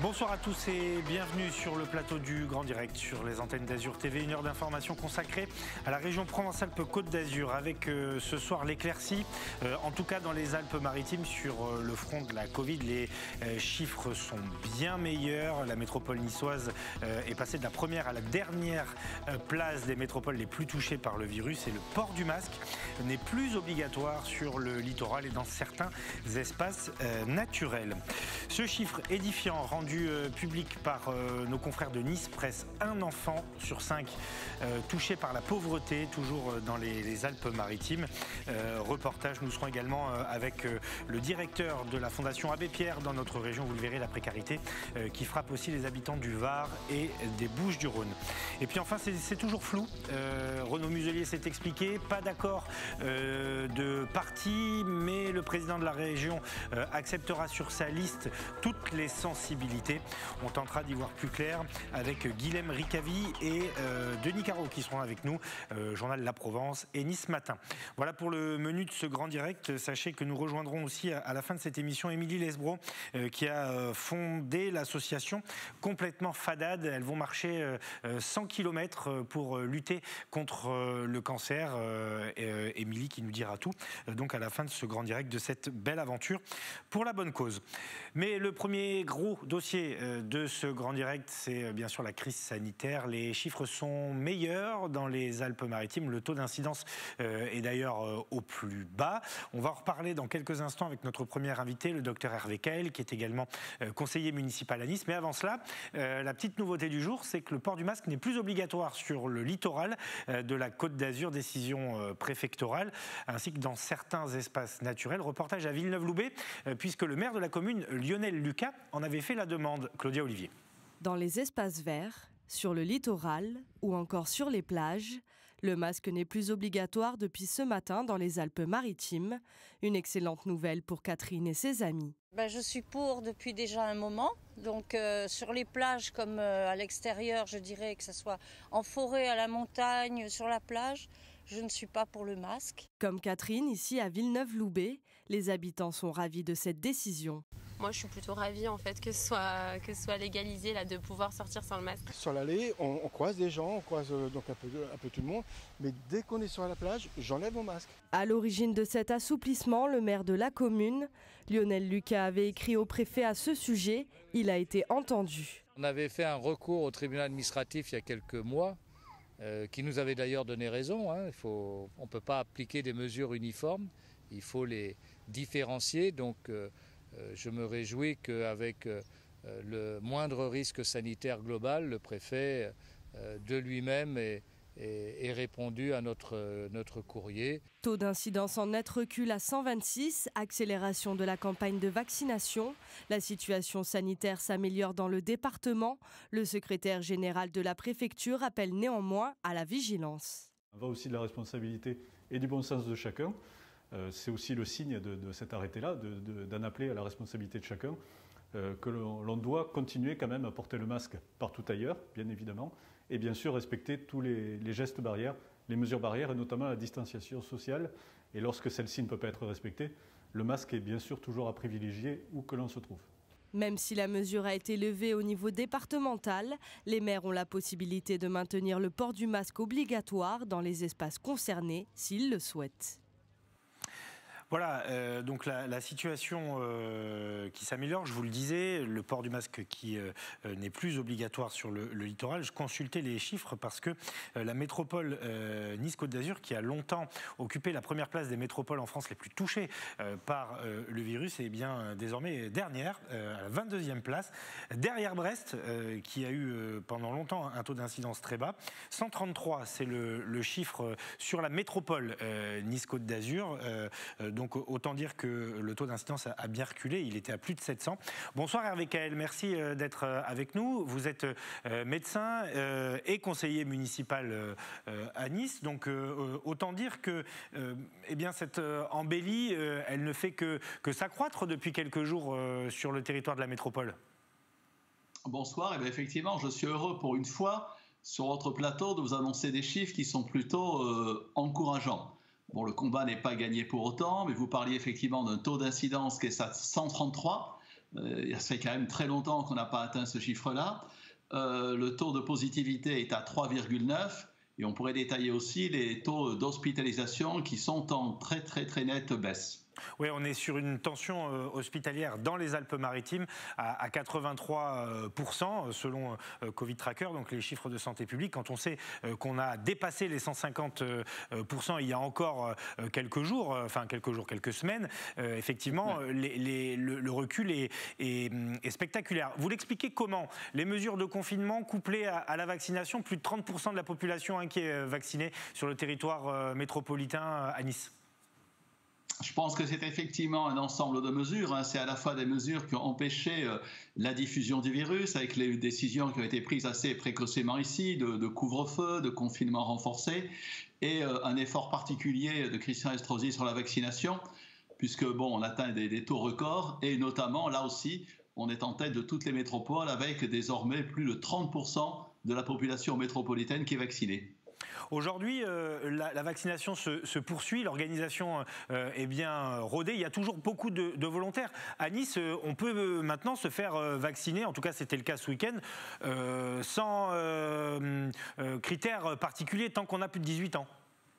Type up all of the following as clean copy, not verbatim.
Bonsoir à tous et bienvenue sur le plateau du Grand Direct sur les antennes d'Azur TV. Une heure d'information consacrée à la région Provence-Alpes-Côte d'Azur avec ce soir l'éclaircie, en tout cas dans les Alpes-Maritimes sur le front de la Covid. Les chiffres sont bien meilleurs. La métropole niçoise est passée de la première à la dernière place des métropoles les plus touchées par le virus et le port du masque n'est plus obligatoire sur le littoral et dans certains espaces naturels. Ce chiffre édifiant rendu public par nos confrères de Nice Presse, un enfant sur 5 touché par la pauvreté, toujours dans les Alpes-Maritimes. Reportage, nous serons également avec le directeur de la Fondation Abbé Pierre dans notre région. Vous le verrez, la précarité qui frappe aussi les habitants du Var et des Bouches-du-Rhône. Et puis enfin, c'est toujours flou. Renaud Muselier s'est expliqué, pas d'accord de parti, mais le président de la région acceptera sur sa liste toutes les sensibilités. On tentera d'y voir plus clair avec Guilhem Ricavi et Denis Caro qui seront avec nous, journal La Provence et Nice Matin. Voilà pour le menu de ce grand direct. Sachez que nous rejoindrons aussi à la fin de cette émission Émilie Lesbro qui a fondé l'association Complètement Fadade. Elles vont marcher 100 km pour lutter contre le cancer. Émilie qui nous dira tout donc à la fin de ce grand direct de cette belle aventure pour la bonne cause. Mais le premier gros dossier de ce grand direct, c'est bien sûr la crise sanitaire. Les chiffres sont meilleurs dans les Alpes-Maritimes. Le taux d'incidence est d'ailleurs au plus bas. On va en reparler dans quelques instants avec notre premier invité, le docteur Hervé Caël, qui est également conseiller municipal à Nice. Mais avant cela, la petite nouveauté du jour, c'est que le port du masque n'est plus obligatoire sur le littoral de la Côte d'Azur, décision préfectorale, ainsi que dans certains espaces naturels. Reportage à Villeneuve-Loubet, puisque le maire de la commune, Lionel Lucas, en avait fait la demande. Claudia Olivier. Dans les espaces verts, sur le littoral ou encore sur les plages, le masque n'est plus obligatoire depuis ce matin dans les Alpes-Maritimes. Une excellente nouvelle pour Catherine et ses amis. Je suis pour depuis déjà un moment. Donc sur les plages comme à l'extérieur, je dirais que ce soit en forêt, à la montagne, sur la plage, je ne suis pas pour le masque. Comme Catherine, ici à Villeneuve-Loubet, les habitants sont ravis de cette décision. Moi, je suis plutôt ravie en fait que ce soit légalisé là, de pouvoir sortir sans le masque. Sur l'allée, on croise des gens, on croise donc un peu tout le monde, mais dès qu'on est sur la plage, j'enlève mon masque. À l'origine de cet assouplissement, le maire de la commune, Lionel Lucas, avait écrit au préfet à ce sujet. Il a été entendu. On avait fait un recours au tribunal administratif il y a quelques mois, qui nous avait d'ailleurs donné raison. On ne peut pas appliquer des mesures uniformes, il faut les différencier. Donc je me réjouis qu'avec le moindre risque sanitaire global, le préfet de lui-même ait répondu à notre courrier. Taux d'incidence en net recul à 126, accélération de la campagne de vaccination. La situation sanitaire s'améliore dans le département. Le secrétaire général de la préfecture appelle néanmoins à la vigilance. On va aussi de la responsabilité et du bon sens de chacun. C'est aussi le signe de cet arrêté-là, d'en appeler à la responsabilité de chacun, que l'on doit continuer quand même à porter le masque partout ailleurs, bien évidemment, et bien sûr respecter tous les gestes barrières, les mesures barrières, et notamment la distanciation sociale. Et lorsque celle-ci ne peut pas être respectée, le masque est bien sûr toujours à privilégier où que l'on se trouve. Même si la mesure a été levée au niveau départemental, les maires ont la possibilité de maintenir le port du masque obligatoire dans les espaces concernés s'ils le souhaitent. Voilà, donc la situation qui s'améliore, je vous le disais, le port du masque qui n'est plus obligatoire sur le littoral. Je consultais les chiffres parce que la métropole Nice-Côte d'Azur, qui a longtemps occupé la première place des métropoles en France les plus touchées par le virus, est bien désormais dernière, à la 22e place, derrière Brest, qui a eu pendant longtemps un taux d'incidence très bas. 133, c'est le chiffre sur la métropole Nice-Côte d'Azur. Donc autant dire que le taux d'incidence a bien reculé, il était à plus de 700. Bonsoir Hervé Caël, merci d'être avec nous. Vous êtes médecin et conseiller municipal à Nice, donc autant dire que cette embellie, elle ne fait que s'accroître depuis quelques jours sur le territoire de la métropole. Bonsoir, et effectivement, je suis heureux pour une fois sur votre plateau de vous annoncer des chiffres qui sont plutôt encourageants. Bon, le combat n'est pas gagné pour autant, mais vous parliez effectivement d'un taux d'incidence qui est à 133. Ça fait quand même très longtemps qu'on n'a pas atteint ce chiffre-là. Le taux de positivité est à 3,9 et on pourrait détailler aussi les taux d'hospitalisation qui sont en très nette baisse. Oui, on est sur une tension hospitalière dans les Alpes-Maritimes à 83% selon Covid Tracker, donc les chiffres de santé publique. Quand on sait qu'on a dépassé les 150% il y a encore quelques semaines, effectivement, le recul est spectaculaire. Vous l'expliquez comment? Les mesures de confinement couplées à la vaccination, plus de 30% de la population qui est vaccinée sur le territoire métropolitain à Nice. Je pense que c'est effectivement un ensemble de mesures. C'est à la fois des mesures qui ont empêché la diffusion du virus, avec les décisions qui ont été prises assez précocement ici, de couvre-feu, de confinement renforcé, et un effort particulier de Christian Estrosi sur la vaccination, puisque on atteint des taux records, et notamment, là aussi, on est en tête de toutes les métropoles, avec désormais plus de 30% de la population métropolitaine qui est vaccinée. Aujourd'hui, la vaccination se poursuit, l'organisation est bien rodée. Il y a toujours beaucoup de volontaires. À Nice, on peut maintenant se faire vacciner, en tout cas c'était le cas ce week-end, sans critères particuliers tant qu'on a plus de 18 ans.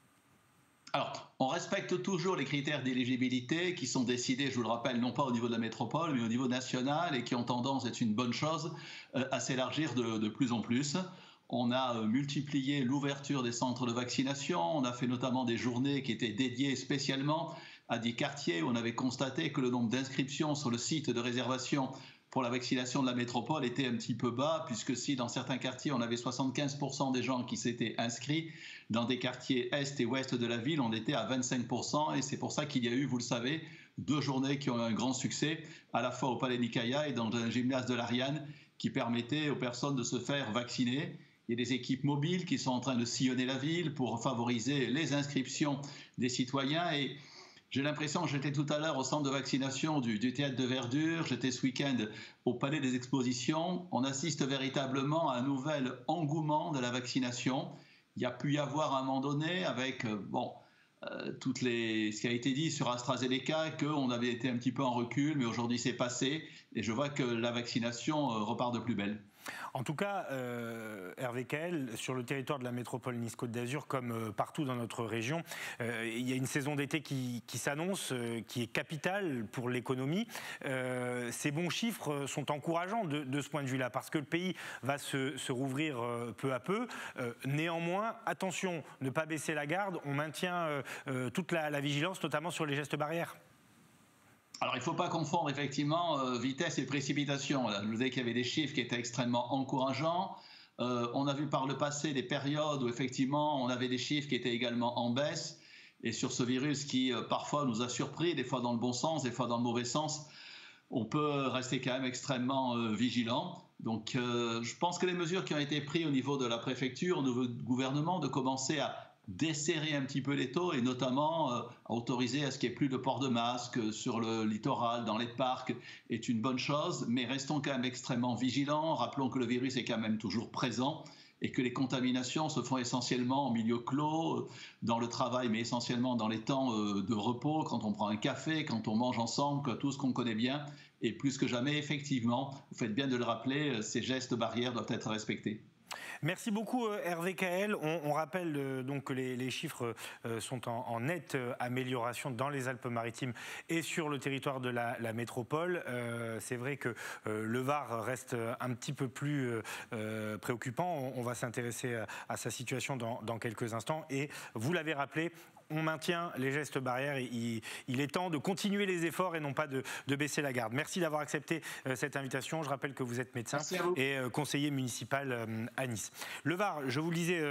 Alors, on respecte toujours les critères d'éligibilité qui sont décidés, je vous le rappelle, non pas au niveau de la métropole, mais au niveau national et qui ont tendance, c'est une bonne chose, à s'élargir de plus en plus. On a multiplié l'ouverture des centres de vaccination. On a fait notamment des journées qui étaient dédiées spécialement à des quartiers où on avait constaté que le nombre d'inscriptions sur le site de réservation pour la vaccination de la métropole était un petit peu bas, puisque si dans certains quartiers on avait 75% des gens qui s'étaient inscrits, dans des quartiers est et ouest de la ville, on était à 25%. Et c'est pour ça qu'il y a eu, vous le savez, 2 journées qui ont eu un grand succès, à la fois au Palais Nicaïa et dans un gymnase de l'Ariane, qui permettaient aux personnes de se faire vacciner. Il y a des équipes mobiles qui sont en train de sillonner la ville pour favoriser les inscriptions des citoyens. Et j'ai l'impression, j'étais tout à l'heure au centre de vaccination du Théâtre de Verdure, j'étais ce week-end au Palais des Expositions. On assiste véritablement à un nouvel engouement de la vaccination. Il y a pu y avoir à un moment donné, avec ce qui a été dit sur AstraZeneca, qu'on avait été un petit peu en recul, mais aujourd'hui c'est passé. Et je vois que la vaccination repart de plus belle. En tout cas, Hervé Caël, sur le territoire de la métropole Nice-Côte d'Azur, comme partout dans notre région, il y a une saison d'été qui s'annonce, qui est capitale pour l'économie. Ces bons chiffres sont encourageants de ce point de vue-là, parce que le pays va se rouvrir peu à peu. Néanmoins, attention, ne pas baisser la garde, on maintient toute la vigilance, notamment sur les gestes barrières. Alors, il ne faut pas confondre effectivement vitesse et précipitation. Là, je vous disais qu'il y avait des chiffres qui étaient extrêmement encourageants. On a vu par le passé des périodes où effectivement on avait des chiffres qui étaient également en baisse. Et sur ce virus qui parfois nous a surpris, des fois dans le bon sens, des fois dans le mauvais sens, on peut rester quand même extrêmement vigilant. Donc je pense que les mesures qui ont été prises au niveau de la préfecture, au niveau du gouvernement, de commencer à desserrer un petit peu les taux et notamment à autoriser à ce qu'il n'y ait plus de port de masque sur le littoral, dans les parcs, est une bonne chose. Mais restons quand même extrêmement vigilants. Rappelons que le virus est quand même toujours présent et que les contaminations se font essentiellement en milieu clos, dans le travail, mais essentiellement dans les temps de repos, quand on prend un café, quand on mange ensemble, tout ce qu'on connaît bien. Et plus que jamais, effectivement, vous faites bien de le rappeler, ces gestes barrières doivent être respectés. Merci beaucoup Hervé Caël. On rappelle donc que les chiffres sont en nette amélioration dans les Alpes-Maritimes et sur le territoire de la métropole. C'est vrai que le Var reste un petit peu plus préoccupant. On va s'intéresser à sa situation dans quelques instants. Et vous l'avez rappelé, on maintient les gestes barrières. Il est temps de continuer les efforts et non pas de baisser la garde. Merci d'avoir accepté cette invitation. Je rappelle que vous êtes médecin et conseiller municipal à Nice. Le Var, je vous le disais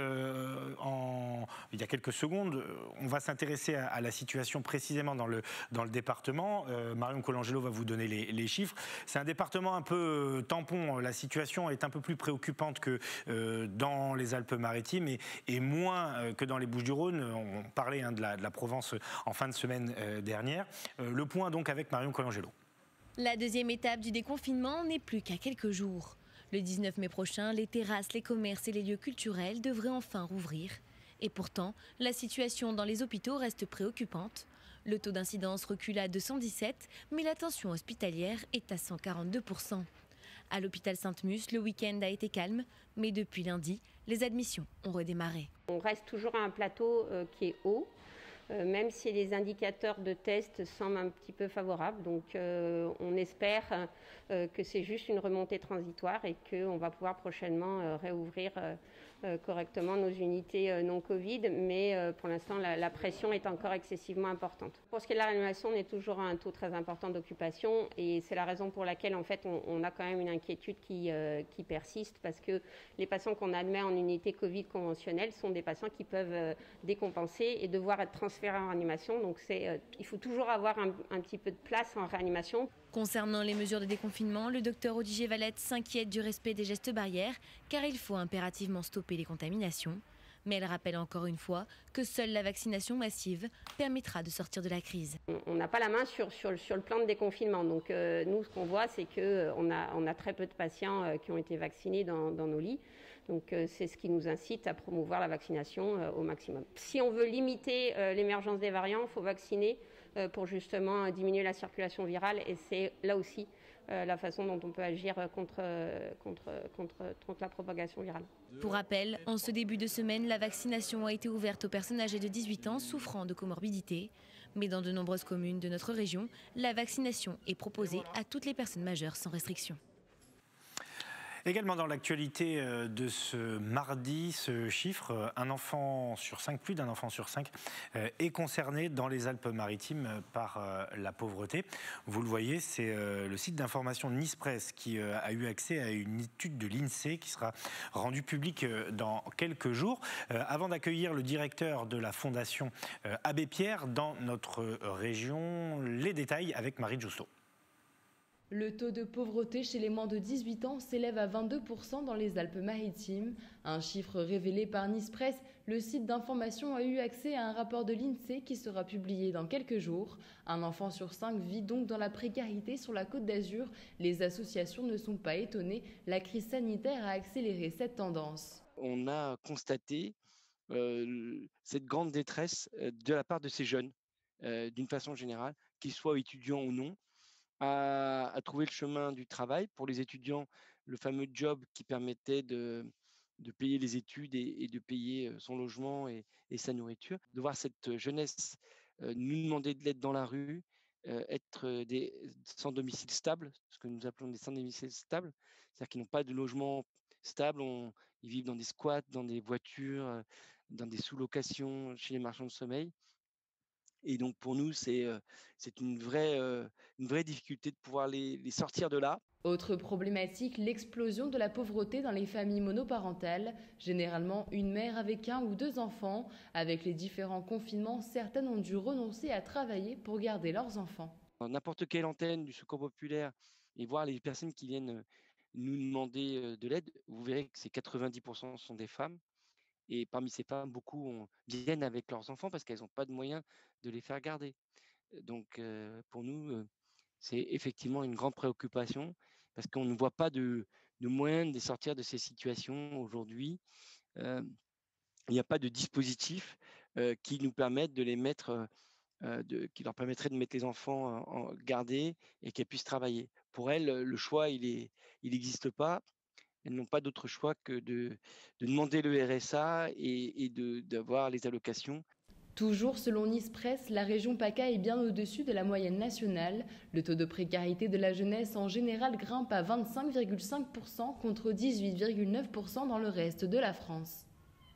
il y a quelques secondes, on va s'intéresser à la situation précisément dans le département. Marion Colangelo va vous donner les chiffres. C'est un département un peu tampon. La situation est un peu plus préoccupante que dans les Alpes-Maritimes et moins que dans les Bouches-du-Rhône. On parlait de la Provence en fin de semaine dernière. Le point donc avec Marion Colangelo. La deuxième étape du déconfinement n'est plus qu'à quelques jours. Le 19 mai prochain, les terrasses, les commerces et les lieux culturels devraient enfin rouvrir. Et pourtant, la situation dans les hôpitaux reste préoccupante. Le taux d'incidence recule à 217, mais la tension hospitalière est à 142%. À l'hôpital Sainte-Musse, le week-end a été calme, mais depuis lundi, les admissions ont redémarré. On reste toujours à un plateau qui est haut, même si les indicateurs de test semblent un petit peu favorables. Donc on espère que c'est juste une remontée transitoire et qu'on va pouvoir prochainement réouvrir correctement nos unités non Covid, mais pour l'instant la pression est encore excessivement importante. Pour ce qui est de la réanimation, on est toujours à un taux très important d'occupation et c'est la raison pour laquelle en fait on a quand même une inquiétude qui persiste parce que les patients qu'on admet en unité Covid conventionnelle sont des patients qui peuvent décompenser et devoir être transférés en réanimation. Donc il faut toujours avoir un petit peu de place en réanimation. Concernant les mesures de déconfinement, le docteur Odiger Valette s'inquiète du respect des gestes barrières car il faut impérativement stopper les contaminations. Mais elle rappelle encore une fois que seule la vaccination massive permettra de sortir de la crise. On n'a pas la main sur le plan de déconfinement. Donc nous, ce qu'on voit, c'est qu'on a très peu de patients qui ont été vaccinés dans nos lits. Donc c'est ce qui nous incite à promouvoir la vaccination au maximum. Si on veut limiter l'émergence des variants, il faut vacciner pour justement diminuer la circulation virale. Et c'est là aussi la façon dont on peut agir contre la propagation virale. Pour rappel, en ce début de semaine, la vaccination a été ouverte aux personnes âgées de 18 ans souffrant de comorbidité. Mais dans de nombreuses communes de notre région, la vaccination est proposée à toutes les personnes majeures sans restriction. Également dans l'actualité de ce mardi, ce chiffre, un enfant sur 5, plus d'un enfant sur 5 est concerné dans les Alpes-Maritimes par la pauvreté. Vous le voyez, c'est le site d'information Nice Presse qui a eu accès à une étude de l'INSEE qui sera rendue publique dans quelques jours. Avant d'accueillir le directeur de la Fondation Abbé Pierre dans notre région, les détails avec Marie Justo. Le taux de pauvreté chez les moins de 18 ans s'élève à 22% dans les Alpes-Maritimes. Un chiffre révélé par Nice Presse, le site d'information a eu accès à un rapport de l'INSEE qui sera publié dans quelques jours. Un enfant sur 5 vit donc dans la précarité sur la Côte d'Azur. Les associations ne sont pas étonnées. La crise sanitaire a accéléré cette tendance. On a constaté cette grande détresse de la part de ces jeunes, d'une façon générale, qu'ils soient étudiants ou non, à trouver le chemin du travail. Pour les étudiants, le fameux job qui permettait de payer les études et de payer son logement et sa nourriture. De voir cette jeunesse nous demander de l'aide dans la rue, être sans domicile stable, ce que nous appelons des sans domicile stables, c'est-à-dire qu'ils n'ont pas de logement stable, ils vivent dans des squats, dans des voitures, dans des sous-locations chez les marchands de sommeil. Et donc pour nous, c'est une vraie difficulté de pouvoir les sortir de là. Autre problématique, l'explosion de la pauvreté dans les familles monoparentales. Généralement, une mère avec 1 ou 2 enfants. Avec les différents confinements, certaines ont dû renoncer à travailler pour garder leurs enfants. Dans n'importe quelle antenne du Secours populaire et voir les personnes qui viennent nous demander de l'aide, vous verrez que 90% sont des femmes. Et parmi ces femmes, beaucoup viennent avec leurs enfants parce qu'elles n'ont pas de moyens de les faire garder. Donc pour nous, c'est effectivement une grande préoccupation parce qu'on ne voit pas de moyens de sortir de ces situations aujourd'hui. Il n'y a pas de dispositif qui nous permette de les mettre, qui leur permettrait de mettre les enfants en gardés et qu'elles puissent travailler. Pour elles, le choix, il n'existe pas. Elles n'ont pas d'autre choix que de demander le RSA et d'avoir les allocations. Toujours selon Nice Presse, la région PACA est bien au-dessus de la moyenne nationale. Le taux de précarité de la jeunesse en général grimpe à 25,5% contre 18,9% dans le reste de la France.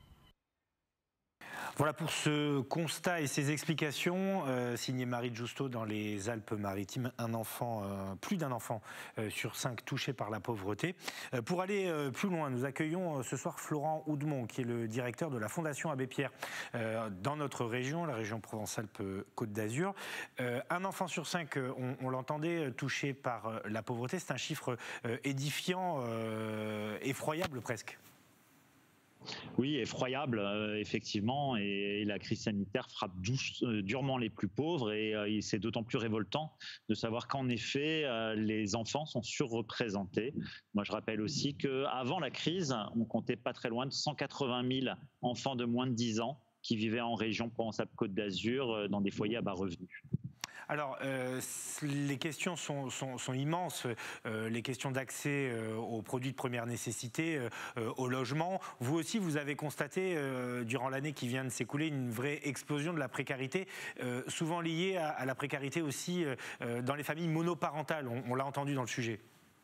Voilà pour ce constat et ces explications, signé Marie Justo dans les Alpes-Maritimes, plus d'un enfant sur 5 touché par la pauvreté. Pour aller plus loin, nous accueillons ce soir Florent Houdemont, qui est le directeur de la Fondation Abbé Pierre dans notre région, la région Provence-Alpes-Côte d'Azur. Un enfant sur 5, on l'entendait, touché par la pauvreté, c'est un chiffre édifiant, effroyable presque. Oui, effroyable, effectivement, et la crise sanitaire frappe durement les plus pauvres et c'est d'autant plus révoltant de savoir qu'en effet, les enfants sont surreprésentés. Moi, je rappelle aussi qu'avant la crise, on comptait pas très loin de 180 000 enfants de moins de 10 ans qui vivaient en région Provence-Alpes-Côte d'Azur dans des foyers à bas revenus. Alors, les questions sont immenses, les questions d'accès aux produits de première nécessité, au logement. Vous aussi, vous avez constaté, durant l'année qui vient de s'écouler, une vraie explosion de la précarité, souvent liée à la précarité aussi dans les familles monoparentales. On l'a entendu dans le sujet.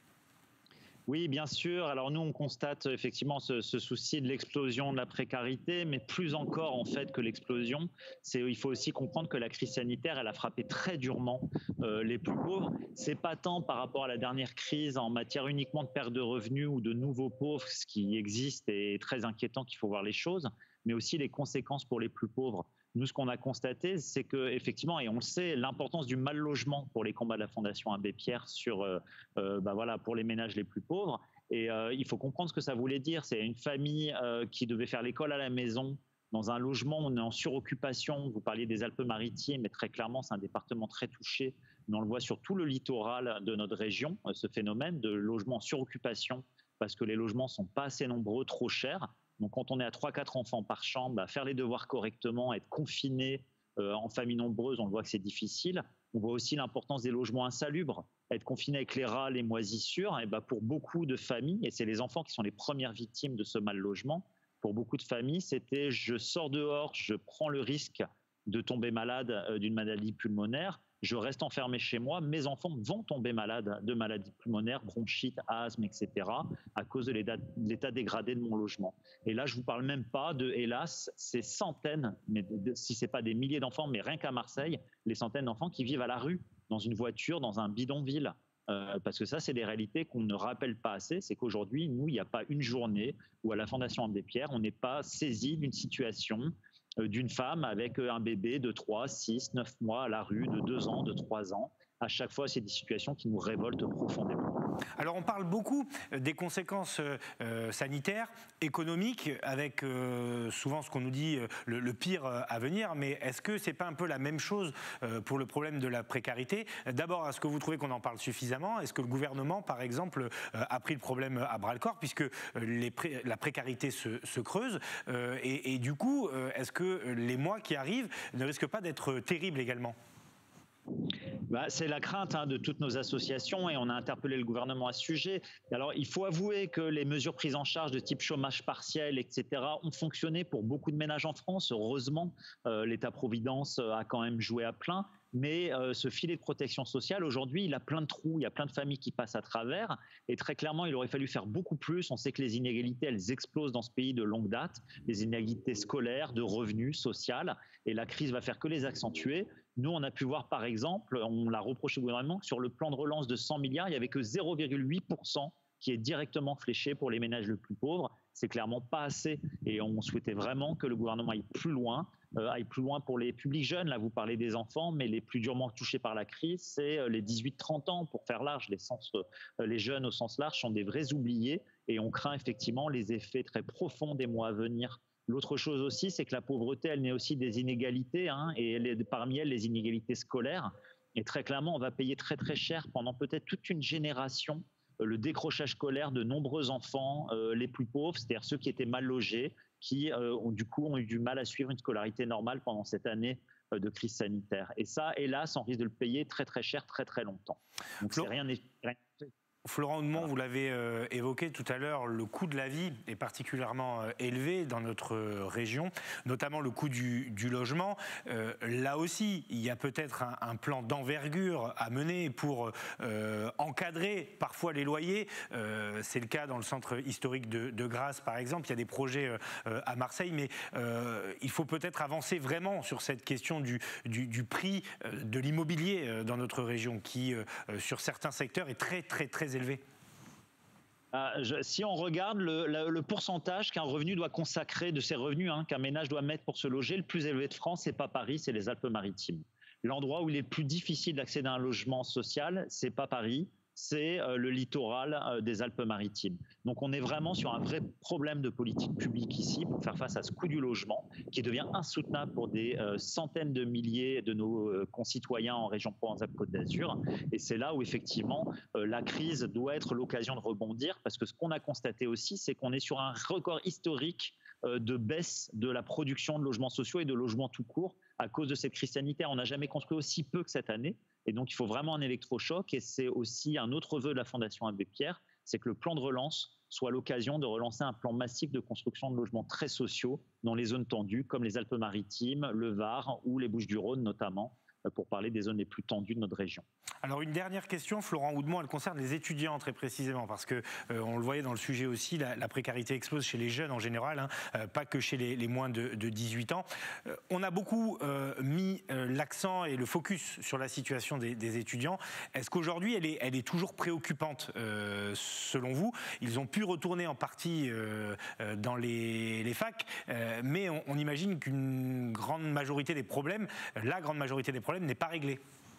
Oui, bien sûr. Alors nous, on constate effectivement ce souci de l'explosion de la précarité, mais plus encore en fait que l'explosion, il faut aussi comprendre que la crise sanitaire, elle a frappé très durement les plus pauvres. C'est pas tant par rapport à la dernière crise en matière uniquement de perte de revenus ou de nouveaux pauvres, ce qui existe et est très inquiétant qu'il faut voir les choses, mais aussi les conséquences pour les plus pauvres. Nous, ce qu'on a constaté, c'est que effectivement, et on le sait, l'importance du mal logement pour les combats de la Fondation Abbé Pierre pour les ménages les plus pauvres. Et il faut comprendre ce que ça voulait dire. C'est une famille qui devait faire l'école à la maison, dans un logement, on est en suroccupation. Vous parliez des Alpes-Maritimes, mais très clairement, c'est un département très touché. Mais on le voit sur tout le littoral de notre région, ce phénomène de logement en suroccupation, parce que les logements ne sont pas assez nombreux, trop chers. Donc quand on est à 3-4 enfants par chambre, faire les devoirs correctement, être confiné en famille nombreuse, on voit que c'est difficile. On voit aussi l'importance des logements insalubres. Être confiné avec les rats, les moisissures, pour beaucoup de familles, et c'est les enfants qui sont les premières victimes de ce mal logement, pour beaucoup de familles, c'était je sors dehors, je prends le risque de tomber malade d'une maladie pulmonaire, je reste enfermé chez moi, mes enfants vont tomber malades de maladies pulmonaires, bronchite, asthme, etc., à cause de l'état dégradé de mon logement. Et là, je ne vous parle même pas de, hélas, ces centaines, mais si ce n'est pas des milliers d'enfants, mais rien qu'à Marseille, les centaines d'enfants qui vivent à la rue, dans une voiture, dans un bidonville. Parce que ça, c'est des réalités qu'on ne rappelle pas assez. C'est qu'aujourd'hui, nous, il n'y a pas une journée où à la Fondation Abbé Pierre, on n'est pas saisi d'une situation d'une femme avec un bébé de 3, 6, 9 mois à la rue, de 2 ans, de 3 ans. À chaque fois, c'est des situations qui nous révoltent profondément. Alors, on parle beaucoup des conséquences sanitaires, économiques, avec souvent ce qu'on nous dit le pire à venir. Mais est-ce que ce n'est pas un peu la même chose pour le problème de la précarité? D'abord, est-ce que vous trouvez qu'on en parle suffisamment? Est-ce que le gouvernement, par exemple, a pris le problème à bras-le-corps, puisque la précarité se creuse et du coup, est-ce que les mois qui arrivent ne risquent pas d'être terribles également? C'est la crainte de toutes nos associations et on a interpellé le gouvernement à ce sujet. Alors, il faut avouer que les mesures prises en charge de type chômage partiel, etc., ont fonctionné pour beaucoup de ménages en France. Heureusement, l'État-providence a quand même joué à plein. Mais ce filet de protection sociale, aujourd'hui, il a plein de trous, il y a plein de familles qui passent à travers. Et très clairement, il aurait fallu faire beaucoup plus. On sait que les inégalités, elles explosent dans ce pays de longue date. Les inégalités scolaires, de revenus, sociales. Et la crise va faire que les accentuer. Nous, on a pu voir, par exemple, on l'a reproché au gouvernement, que sur le plan de relance de 100 milliards, il n'y avait que 0,8% qui est directement fléché pour les ménages les plus pauvres. C'est clairement pas assez. Et on souhaitait vraiment que le gouvernement aille plus loin pour les publics jeunes. Là, vous parlez des enfants, mais les plus durement touchés par la crise, c'est les 18-30 ans, pour faire large. Les jeunes au sens large sont des vrais oubliés et on craint effectivement les effets très profonds des mois à venir. L'autre chose aussi, c'est que la pauvreté, elle naît aussi des inégalités, et parmi elles, les inégalités scolaires. Et très clairement, on va payer très très cher pendant peut-être toute une génération le décrochage scolaire de nombreux enfants, les plus pauvres, c'est-à-dire ceux qui étaient mal logés, qui ont eu du mal à suivre une scolarité normale pendant cette année de crise sanitaire. Et ça, hélas, on risque de le payer très très cher, très très longtemps. Donc c'est rien. Florent Houdemont, vous l'avez évoqué tout à l'heure, le coût de la vie est particulièrement élevé dans notre région, notamment le coût du logement. Là aussi, il y a peut-être un plan d'envergure à mener pour encadrer parfois les loyers. C'est le cas dans le centre historique de Grasse, par exemple. Il y a des projets à Marseille, mais il faut peut-être avancer vraiment sur cette question du prix de l'immobilier dans notre région, qui, sur certains secteurs, est très, très, très élevé. Si on regarde le pourcentage qu'un revenu doit consacrer de ses revenus, qu'un ménage doit mettre pour se loger, le plus élevé de France, c'est pas Paris, c'est les Alpes-Maritimes. L'endroit où il est le plus difficile d'accéder à un logement social, c'est pas Paris, c'est le littoral des Alpes-Maritimes. Donc on est vraiment sur un vrai problème de politique publique ici pour faire face à ce coût du logement qui devient insoutenable pour des centaines de milliers de nos concitoyens en région Provence-Alpes-Côte d'Azur. Et c'est là où effectivement la crise doit être l'occasion de rebondir, parce que ce qu'on a constaté aussi, c'est qu'on est sur un record historique de baisse de la production de logements sociaux et de logements tout court à cause de cette crise sanitaire. On n'a jamais construit aussi peu que cette année. Et donc, il faut vraiment un électrochoc. Et c'est aussi un autre vœu de la Fondation Abbé Pierre, c'est que le plan de relance soit l'occasion de relancer un plan massif de construction de logements très sociaux dans les zones tendues, comme les Alpes-Maritimes, le Var ou les Bouches-du-Rhône notamment, pour parler des zones les plus tendues de notre région. Alors une dernière question, Florent Houdemont, elle concerne les étudiants très précisément, parce que on le voyait dans le sujet aussi, la précarité explose chez les jeunes en général, pas que chez les moins de 18 ans. On a beaucoup mis l'accent et le focus sur la situation des étudiants. Est-ce qu'aujourd'hui elle est toujours préoccupante selon vous? Ils ont pu retourner en partie dans les facs, mais on imagine qu'une grande majorité des problèmes, la grande majorité des problèmes n'est pas réglé.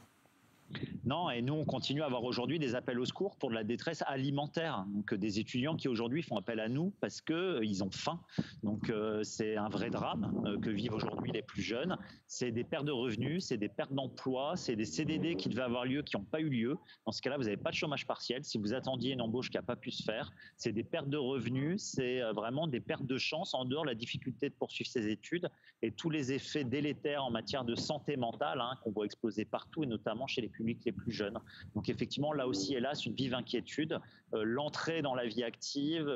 Non, et nous, on continue à avoir aujourd'hui des appels au secours pour de la détresse alimentaire. Donc, des étudiants qui aujourd'hui font appel à nous parce qu'ils ont faim. Donc, c'est un vrai drame que vivent aujourd'hui les plus jeunes. C'est des pertes de revenus, c'est des pertes d'emploi, c'est des CDD qui devaient avoir lieu, qui n'ont pas eu lieu. Dans ce cas-là, vous n'avez pas de chômage partiel. Si vous attendiez une embauche qui n'a pas pu se faire, c'est des pertes de revenus, c'est vraiment des pertes de chance en dehors de la difficulté de poursuivre ses études et tous les effets délétères en matière de santé mentale qu'on voit exploser partout et notamment chez les publics les plus jeunes. Donc effectivement, là aussi, hélas, une vive inquiétude. L'entrée dans la vie active,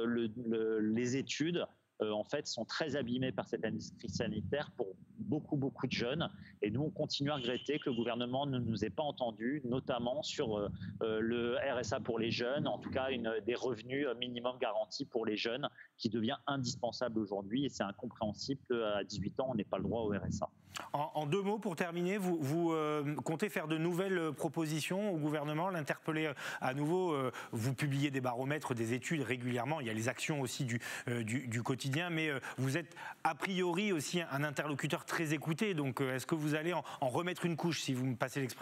les études, en fait, sont très abîmées par cette crise sanitaire pour beaucoup de jeunes. Et nous, on continue à regretter que le gouvernement ne nous ait pas entendus, notamment sur le RSA pour les jeunes, en tout cas des revenus minimum garantis pour les jeunes, qui devient indispensable aujourd'hui. Et c'est incompréhensible qu'à 18 ans, on n'ait pas le droit au RSA. En deux mots, pour terminer, vous comptez faire de nouvelles propositions au gouvernement, l'interpeller à nouveau. Vous publiez des baromètres, des études régulièrement. Il y a les actions aussi du quotidien, mais vous êtes a priori aussi un interlocuteur très écouté. Donc, est-ce que vous allez en remettre une couche, si vous me passez l'expression ?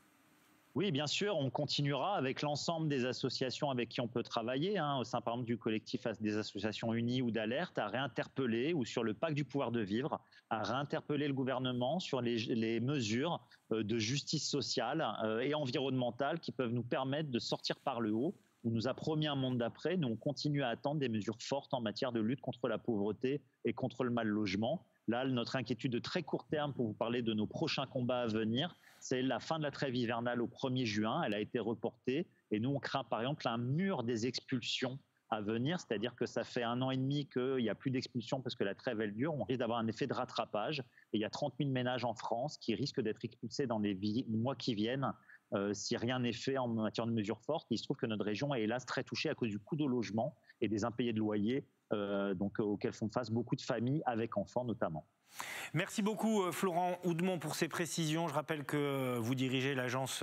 Oui, bien sûr, on continuera avec l'ensemble des associations avec qui on peut travailler, au sein par exemple du collectif des associations unies ou d'alerte, à réinterpeller, ou sur le pacte du pouvoir de vivre, à réinterpeller le gouvernement sur les mesures de justice sociale et environnementale qui peuvent nous permettre de sortir par le haut. On nous a promis un monde d'après, nous on continue à attendre des mesures fortes en matière de lutte contre la pauvreté et contre le mal logement. Là, notre inquiétude de très court terme, pour vous parler de nos prochains combats à venir, c'est la fin de la trêve hivernale au 1er juin. Elle a été reportée et nous, on craint par exemple un mur des expulsions à venir, c'est-à-dire que ça fait 1 an et demi qu'il n'y a plus d'expulsions parce que la trêve, elle dure. On risque d'avoir un effet de rattrapage et il y a 30 000 ménages en France qui risquent d'être expulsés dans les mois qui viennent si rien n'est fait en matière de mesures fortes. Il se trouve que notre région est hélas très touchée à cause du coût de logement et des impayés de loyer auxquels font face beaucoup de familles avec enfants notamment. Merci beaucoup Florent Houdemont pour ces précisions. Je rappelle que vous dirigez l'agence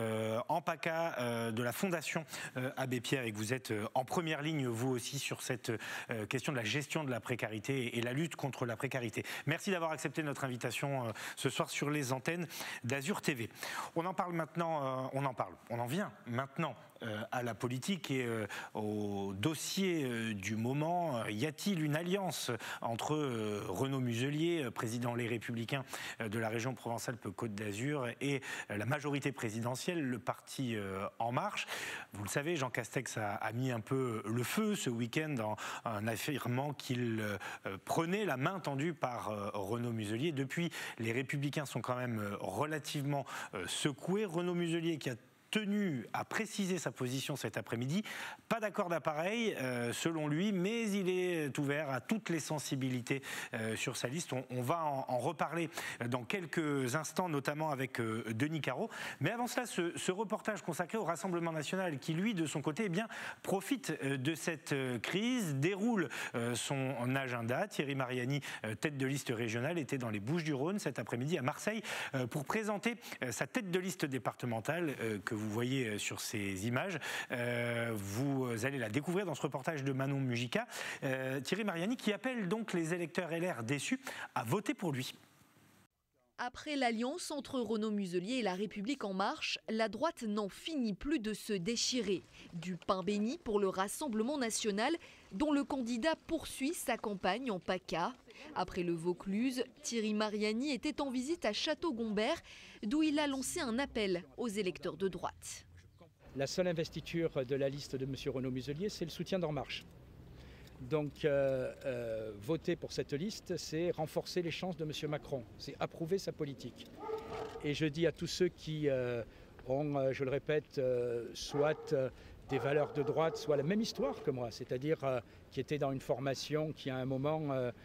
AMPACA de la Fondation Abbé Pierre et que vous êtes en première ligne vous aussi sur cette question de la gestion de la précarité et la lutte contre la précarité. Merci d'avoir accepté notre invitation ce soir sur les antennes d'Azur TV. On en vient maintenant à la politique et au dossier du moment. Y a-t-il une alliance entre Renaud Muselier, président Les Républicains de la région Provence-Alpes-Côte d'Azur, et la majorité présidentielle, le parti En Marche? Vous le savez, Jean Castex a mis un peu le feu ce week-end en affirmant qu'il prenait la main tendue par Renaud Muselier. Depuis, les Républicains sont quand même relativement secoués. Renaud Muselier qui a tenu à préciser sa position cet après-midi. Pas d'accord d'appareil, selon lui, mais il est ouvert à toutes les sensibilités sur sa liste. On va en reparler dans quelques instants, notamment avec Denis Caro. Mais avant cela, ce reportage consacré au Rassemblement national qui, lui, de son côté, profite de cette crise, déroule son agenda. Thierry Mariani, tête de liste régionale, était dans les Bouches-du-Rhône cet après-midi à Marseille pour présenter sa tête de liste départementale que vous voyez sur ces images. Vous allez la découvrir dans ce reportage de Manon Mujica. Thierry Mariani qui appelle donc les électeurs LR déçus à voter pour lui. Après l'alliance entre Renaud Muselier et La République En Marche, la droite n'en finit plus de se déchirer. Du pain béni pour le Rassemblement national, dont le candidat poursuit sa campagne en PACA. Après le Vaucluse, Thierry Mariani était en visite à Château-Gombert, d'où il a lancé un appel aux électeurs de droite. La seule investiture de la liste de M. Renaud Muselier, c'est le soutien d'En Marche. Donc voter pour cette liste, c'est renforcer les chances de M. Macron, c'est approuver sa politique. Et je dis à tous ceux qui ont, je le répète, soit des valeurs de droite, soit la même histoire que moi, c'est-à-dire qui étaient dans une formation qui à un moment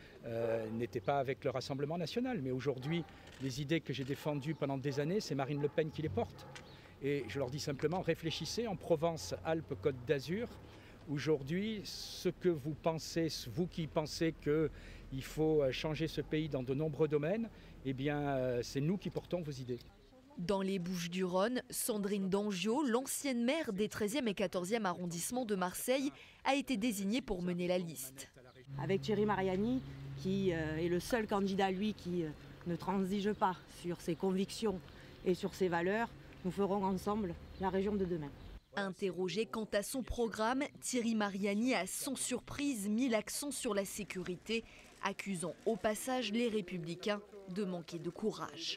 n'était pas avec le Rassemblement national. Mais aujourd'hui, les idées que j'ai défendues pendant des années, c'est Marine Le Pen qui les porte. Et je leur dis simplement, réfléchissez en Provence, Alpes, Côte d'Azur. Aujourd'hui, ce que vous pensez, vous qui pensez qu'il faut changer ce pays dans de nombreux domaines, eh bien, c'est nous qui portons vos idées. Dans les Bouches-du-Rhône, Sandrine Dangiot, l'ancienne maire des 13e et 14e arrondissements de Marseille, a été désignée pour mener la liste. Avec Thierry Mariani, qui est le seul candidat, lui, qui ne transige pas sur ses convictions et sur ses valeurs, nous ferons ensemble la région de demain. Interrogé quant à son programme, Thierry Mariani a sans surprise mis l'accent sur la sécurité, accusant au passage les Républicains de manquer de courage.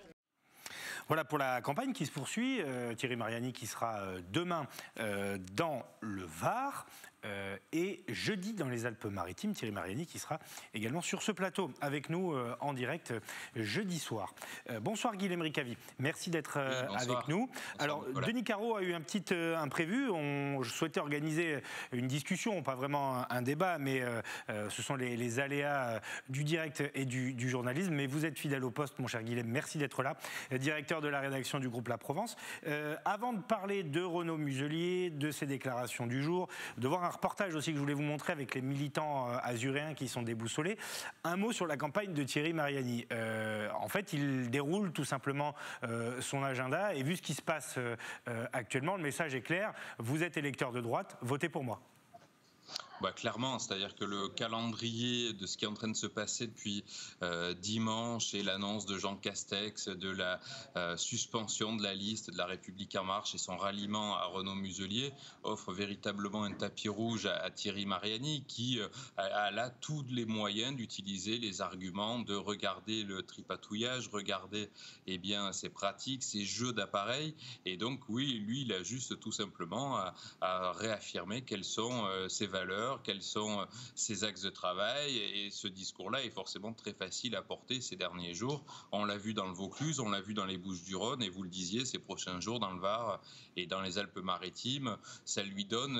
Voilà pour la campagne qui se poursuit. Thierry Mariani qui sera demain dans le Var et jeudi dans les Alpes-Maritimes. Thierry Mariani qui sera également sur ce plateau avec nous en direct jeudi soir. Bonsoir Guillaume Ricavi, merci d'être avec nous. Alors Denis Caro a eu un petit imprévu. Je souhaitais organiser une discussion, pas vraiment un débat, mais ce sont les aléas du direct et du journalisme. Mais vous êtes fidèle au poste, mon cher Guillaume, merci d'être là. Directeur de la rédaction du groupe La Provence. Avant de parler de Renaud Muselier, de ses déclarations du jour, de voir un reportage aussi que je voulais vous montrer avec les militants azuréens qui sont déboussolés, un mot sur la campagne de Thierry Mariani. En fait, il déroule tout simplement son agenda et vu ce qui se passe actuellement, le message est clair, vous êtes électeur de droite, votez pour moi. Clairement, c'est-à-dire que le calendrier de ce qui est en train de se passer depuis dimanche et l'annonce de Jean Castex de la suspension de la liste de La République En Marche et son ralliement à Renaud Muselier offre véritablement un tapis rouge à Thierry Mariani qui a là tous les moyens d'utiliser les arguments, de regarder le tripatouillage, regarder ses pratiques, ses jeux d'appareils. Et donc oui, lui, il a juste tout simplement à réaffirmer quelles sont ses valeurs, quels sont ses axes de travail, et ce discours-là est forcément très facile à porter ces derniers jours. On l'a vu dans le Vaucluse, on l'a vu dans les Bouches-du-Rhône, et vous le disiez, ces prochains jours dans le Var et dans les Alpes-Maritimes, ça lui donne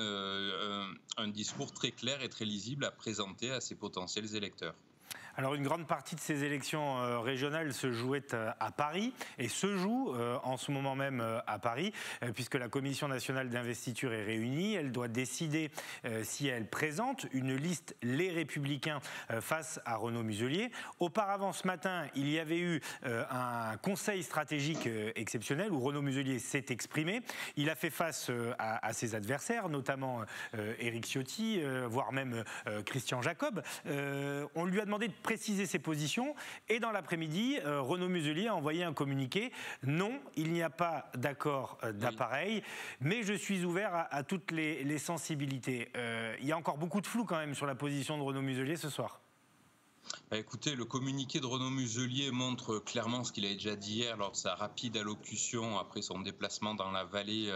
un discours très clair et très lisible à présenter à ses potentiels électeurs. Alors une grande partie de ces élections régionales se jouait à Paris et se joue en ce moment même à Paris puisque la Commission nationale d'investiture est réunie. Elle doit décider si elle présente une liste Les Républicains face à Renaud Muselier. Auparavant ce matin, il y avait eu un conseil stratégique exceptionnel où Renaud Muselier s'est exprimé. Il a fait face à ses adversaires, notamment Éric Ciotti, voire même Christian Jacob. On lui a demandé de préciser ses positions et dans l'après-midi, Renaud Muselier a envoyé un communiqué. Non, il n'y a pas d'accord d'appareil, mais je suis ouvert à toutes les sensibilités. Il y a encore beaucoup de flou quand même sur la position de Renaud Muselier ce soir. Écoutez, le communiqué de Renaud Muselier montre clairement ce qu'il a déjà dit hier lors de sa rapide allocution après son déplacement dans la vallée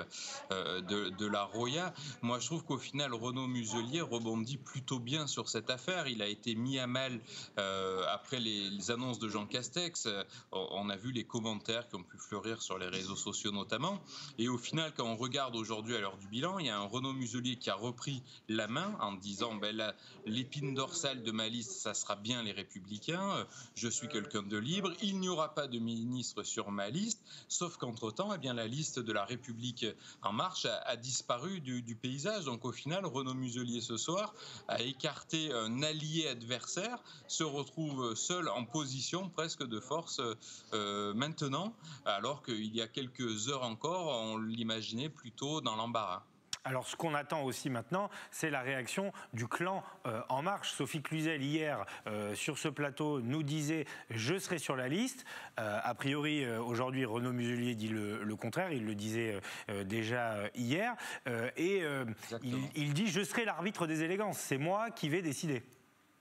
de la Roya. Moi, je trouve qu'au final, Renaud Muselier rebondit plutôt bien sur cette affaire. Il a été mis à mal après les annonces de Jean Castex. On a vu les commentaires qui ont pu fleurir sur les réseaux sociaux notamment. Et au final, quand on regarde aujourd'hui à l'heure du bilan, il y a un Renaud Muselier qui a repris la main en disant l'épine dorsale de ma liste, ça sera bien les Républicains, je suis quelqu'un de libre, il n'y aura pas de ministre sur ma liste, sauf qu'entre-temps, la liste de La République En Marche a disparu du paysage. Donc au final, Renaud Muselier ce soir a écarté un allié adversaire, se retrouve seul en position presque de force maintenant, alors qu'il y a quelques heures encore, on l'imaginait plutôt dans l'embarras. Alors ce qu'on attend aussi maintenant, c'est la réaction du clan En Marche. Sophie Cluzel, hier, sur ce plateau, nous disait « je serai sur la liste ». A priori, aujourd'hui, Renaud Muselier dit le contraire. Il le disait déjà hier. Il dit « je serai l'arbitre des élégances. C'est moi qui vais décider ».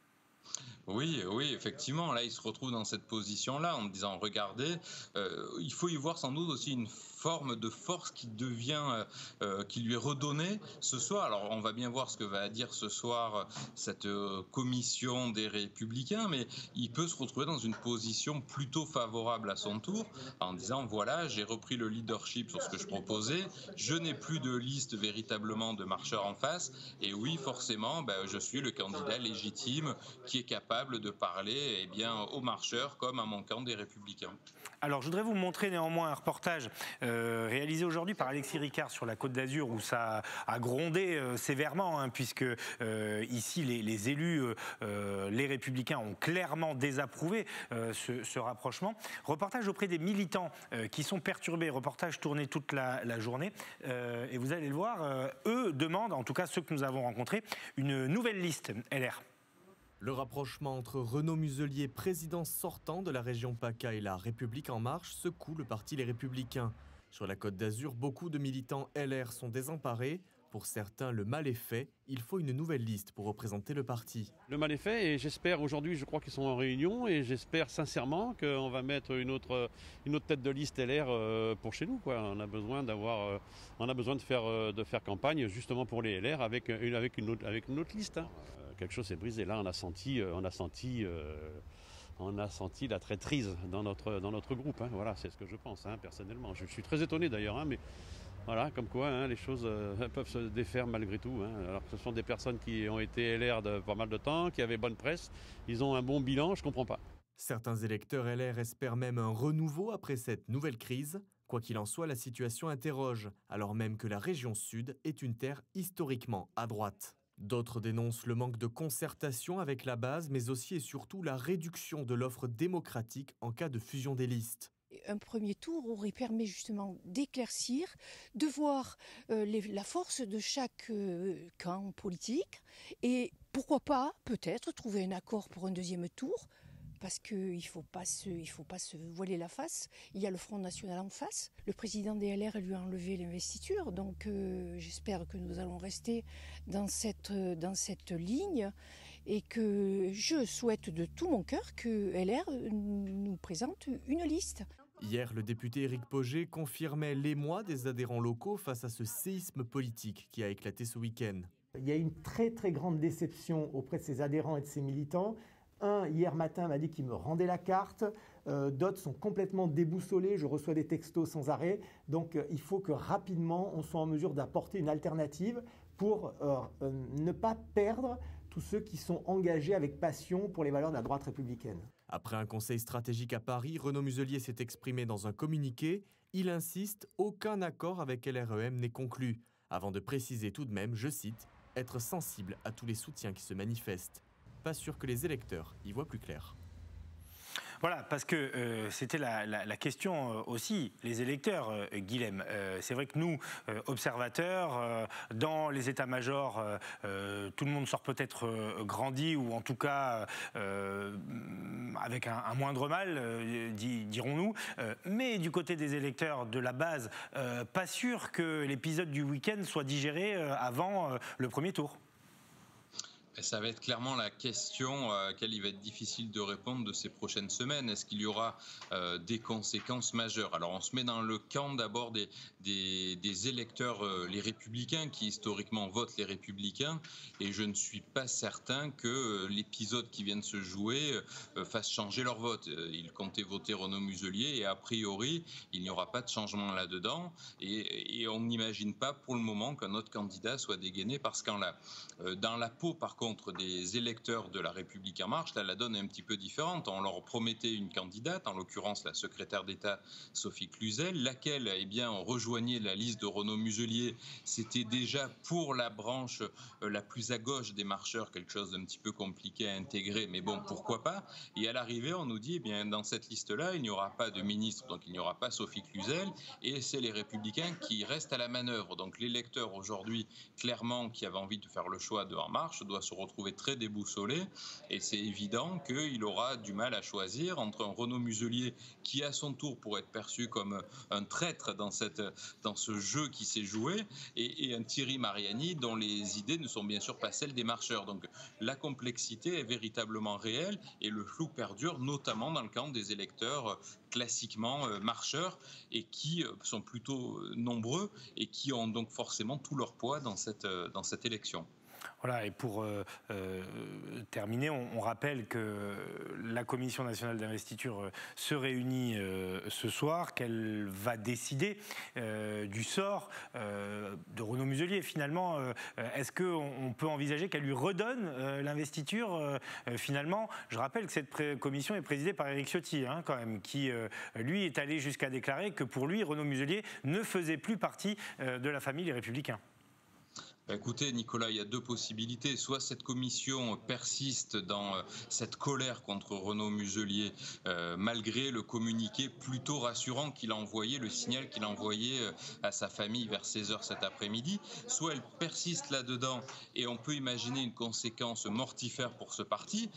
Oui, oui, effectivement, là, il se retrouve dans cette position-là en disant, regardez, il faut y voir sans doute aussi une forme de force qui qui lui est redonnée ce soir. Alors, on va bien voir ce que va dire ce soir cette commission des Républicains, mais il peut se retrouver dans une position plutôt favorable à son tour, en disant, voilà, j'ai repris le leadership sur ce que je proposais, je n'ai plus de liste véritablement de marcheurs en face, et oui, forcément, je suis le candidat légitime qui est capable de parler aux marcheurs comme à mon camp des Républicains. Alors, je voudrais vous montrer néanmoins un reportage réalisé aujourd'hui par Alexis Ricard sur la Côte d'Azur, où ça a grondé sévèrement, puisque ici, les élus, les Républicains, ont clairement désapprouvé ce rapprochement. Reportage auprès des militants qui sont perturbés, reportage tourné toute la journée. Et vous allez le voir, eux demandent, en tout cas ceux que nous avons rencontrés, une nouvelle liste LR. Le rapprochement entre Renaud Muselier, président sortant de la région PACA, et la République En Marche secoue le parti Les Républicains. Sur la Côte d'Azur, beaucoup de militants LR sont désemparés. Pour certains, le mal est fait. Il faut une nouvelle liste pour représenter le parti. Le mal est fait et j'espère aujourd'hui, je crois qu'ils sont en réunion et j'espère sincèrement qu'on va mettre une autre tête de liste LR pour chez nous, quoi. On a besoin de faire campagne justement pour les LR avec une autre liste. Quelque chose s'est brisé. Là, on a senti la traîtrise dans notre groupe. Voilà, c'est ce que je pense, personnellement. Je suis très étonné d'ailleurs, mais voilà, comme quoi les choses peuvent se défaire malgré tout. Alors que ce sont des personnes qui ont été LR de pas mal de temps, qui avaient bonne presse, ils ont un bon bilan, je ne comprends pas. Certains électeurs LR espèrent même un renouveau après cette nouvelle crise. Quoi qu'il en soit, la situation interroge, alors même que la région sud est une terre historiquement à droite. D'autres dénoncent le manque de concertation avec la base, mais aussi et surtout la réduction de l'offre démocratique en cas de fusion des listes. Un premier tour aurait permis justement d'éclaircir, de voir la force de chaque camp politique et pourquoi pas, peut-être, trouver un accord pour un deuxième tour. Parce qu'il ne faut pas se voiler la face. Il y a le Front National en face. Le président des LR lui a enlevé l'investiture. Donc j'espère que nous allons rester dans cette ligne et que je souhaite de tout mon cœur que LR nous présente une liste. Hier, le député Éric Pauget confirmait l'émoi des adhérents locaux face à ce séisme politique qui a éclaté ce week-end. Il y a une très très grande déception auprès de ses adhérents et de ses militants. Un, hier matin, m'a dit qu'il me rendait la carte. D'autres sont complètement déboussolés. Je reçois des textos sans arrêt. Donc, il faut que rapidement, on soit en mesure d'apporter une alternative pour ne pas perdre tous ceux qui sont engagés avec passion pour les valeurs de la droite républicaine. Après un conseil stratégique à Paris, Renaud Muselier s'est exprimé dans un communiqué. Il insiste, aucun accord avec LREM n'est conclu. Avant de préciser tout de même, je cite, « être sensible à tous les soutiens qui se manifestent ». Pas sûr que les électeurs y voient plus clair. Voilà, parce que c'était la question aussi, les électeurs, Guilhem. C'est vrai que nous, observateurs, dans les états-majors, tout le monde sort peut-être grandi, ou en tout cas avec un moindre mal, dirons-nous. Mais du côté des électeurs de la base, pas sûr que l'épisode du week-end soit digéré avant le premier tour. Ça va être clairement la question à laquelle il va être difficile de répondre de ces prochaines semaines. Est-ce qu'il y aura des conséquences majeures? Alors on se met dans le camp d'abord des électeurs, les Républicains, qui historiquement votent les Républicains, et je ne suis pas certain que l'épisode qui vient de se jouer fasse changer leur vote. Ils comptaient voter Renaud Muselier et a priori il n'y aura pas de changement là-dedans, et on n'imagine pas pour le moment qu'un autre candidat soit dégainé par ce camp-là. Dans la peau par contre des électeurs de la République En Marche, là, la donne est un petit peu différente. On leur promettait une candidate, en l'occurrence la secrétaire d'État Sophie Cluzel, laquelle rejoignait la liste de Renaud Muselier. C'était déjà pour la branche la plus à gauche des marcheurs quelque chose d'un petit peu compliqué à intégrer, mais bon, pourquoi pas. Et à l'arrivée, on nous dit, dans cette liste-là, il n'y aura pas de ministre, donc il n'y aura pas Sophie Cluzel, et c'est les Républicains qui restent à la manœuvre. Donc l'électeur aujourd'hui, clairement, qui avait envie de faire le choix de En Marche, doit se retrouver très déboussolé et c'est évident qu'il aura du mal à choisir entre un Renaud Muselier qui à son tour pourrait être perçu comme un traître dans ce jeu qui s'est joué et un Thierry Mariani dont les idées ne sont bien sûr pas celles des marcheurs. Donc la complexité est véritablement réelle et le flou perdure notamment dans le camp des électeurs classiquement marcheurs et qui sont plutôt nombreux et qui ont donc forcément tout leur poids dans cette élection. Voilà, et pour terminer, on rappelle que la Commission nationale d'investiture se réunit ce soir, qu'elle va décider du sort de Renaud Muselier. Finalement, est-ce qu'on peut envisager qu'elle lui redonne l'investiture finalement? Je rappelle que cette commission est présidée par Éric Ciotti, quand même, qui lui est allé jusqu'à déclarer que pour lui, Renaud Muselier ne faisait plus partie de la famille Les Républicains. Écoutez, Nicolas, il y a deux possibilités. Soit cette commission persiste dans cette colère contre Renaud Muselier, malgré le communiqué plutôt rassurant qu'il a envoyé, le signal qu'il a envoyé à sa famille vers 16h cet après-midi. Soit elle persiste là-dedans et on peut imaginer une conséquence mortifère pour ce parti.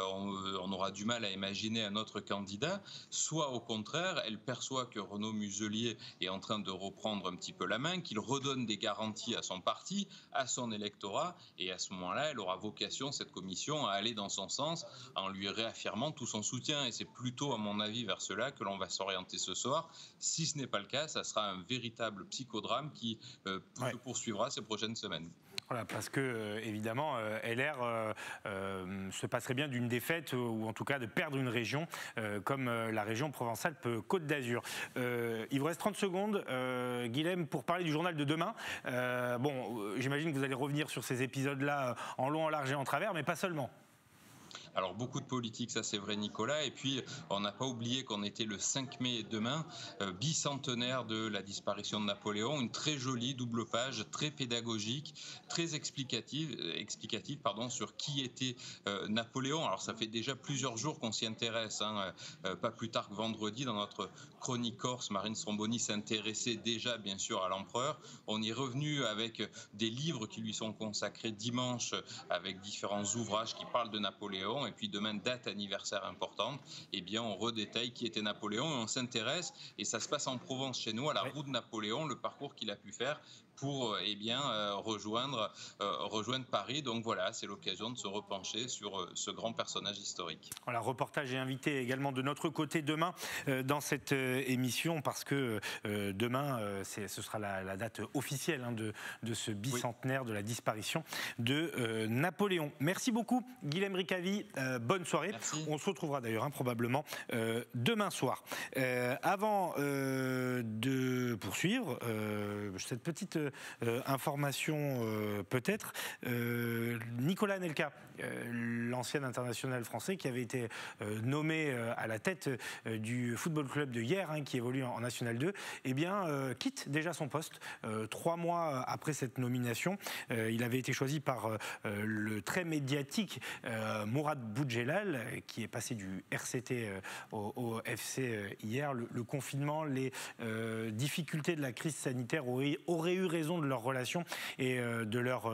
On aura du mal à imaginer un autre candidat. Soit au contraire, elle perçoit que Renaud Muselier est en train de reprendre un petit peu la main, qu'il redonne des garanties à son parti, à son électorat, et à ce moment-là, elle aura vocation, cette commission, à aller dans son sens en lui réaffirmant tout son soutien. Et c'est plutôt, à mon avis, vers cela que l'on va s'orienter ce soir. Si ce n'est pas le cas, ça sera un véritable psychodrame qui se poursuivra ces prochaines semaines. Voilà, parce que évidemment, LR se passerait bien d'une défaite ou en tout cas de perdre une région comme la région Provence-Alpes-Côte d'Azur. Il vous reste 30 secondes, Guilhem, pour parler du journal de demain. J'imagine que vous allez revenir sur ces épisodes-là en long, en large et en travers, mais pas seulement. Alors beaucoup de politique, ça c'est vrai Nicolas, et puis on n'a pas oublié qu'on était le 5 mai demain, bicentenaire de la disparition de Napoléon, une très jolie double page, très pédagogique, très explicative sur qui était Napoléon. Alors ça fait déjà plusieurs jours qu'on s'y intéresse, pas plus tard que vendredi dans notre chronique corse, Marine Stromboni s'intéressait déjà bien sûr à l'empereur. On y est revenu avec des livres qui lui sont consacrés dimanche avec différents ouvrages qui parlent de Napoléon. Et puis demain, date anniversaire importante, on redétaille qui était Napoléon et on s'intéresse, et ça se passe en Provence chez nous, à la roue de Napoléon, le parcours qu'il a pu faire pour rejoindre Paris. Donc voilà, c'est l'occasion de se repencher sur ce grand personnage historique. Voilà, reportage et invité également de notre côté demain dans cette émission, parce que demain, ce sera la date officielle de ce bicentenaire de la disparition de Napoléon. Merci beaucoup, Guilhem Ricavi. Bonne soirée. Merci. On se retrouvera d'ailleurs probablement demain soir. Avant de poursuivre cette petite information peut-être, Nicolas Anelka, l'ancien international français qui avait été nommé à la tête du football club de Hyères, qui évolue en National 2, quitte déjà son poste 3 mois après cette nomination. Il avait été choisi par le très médiatique Mourad Boudjelal, qui est passé du RCT au FC hier. Le confinement, les difficultés de la crise sanitaire auraient eu raison de leur relation et de leur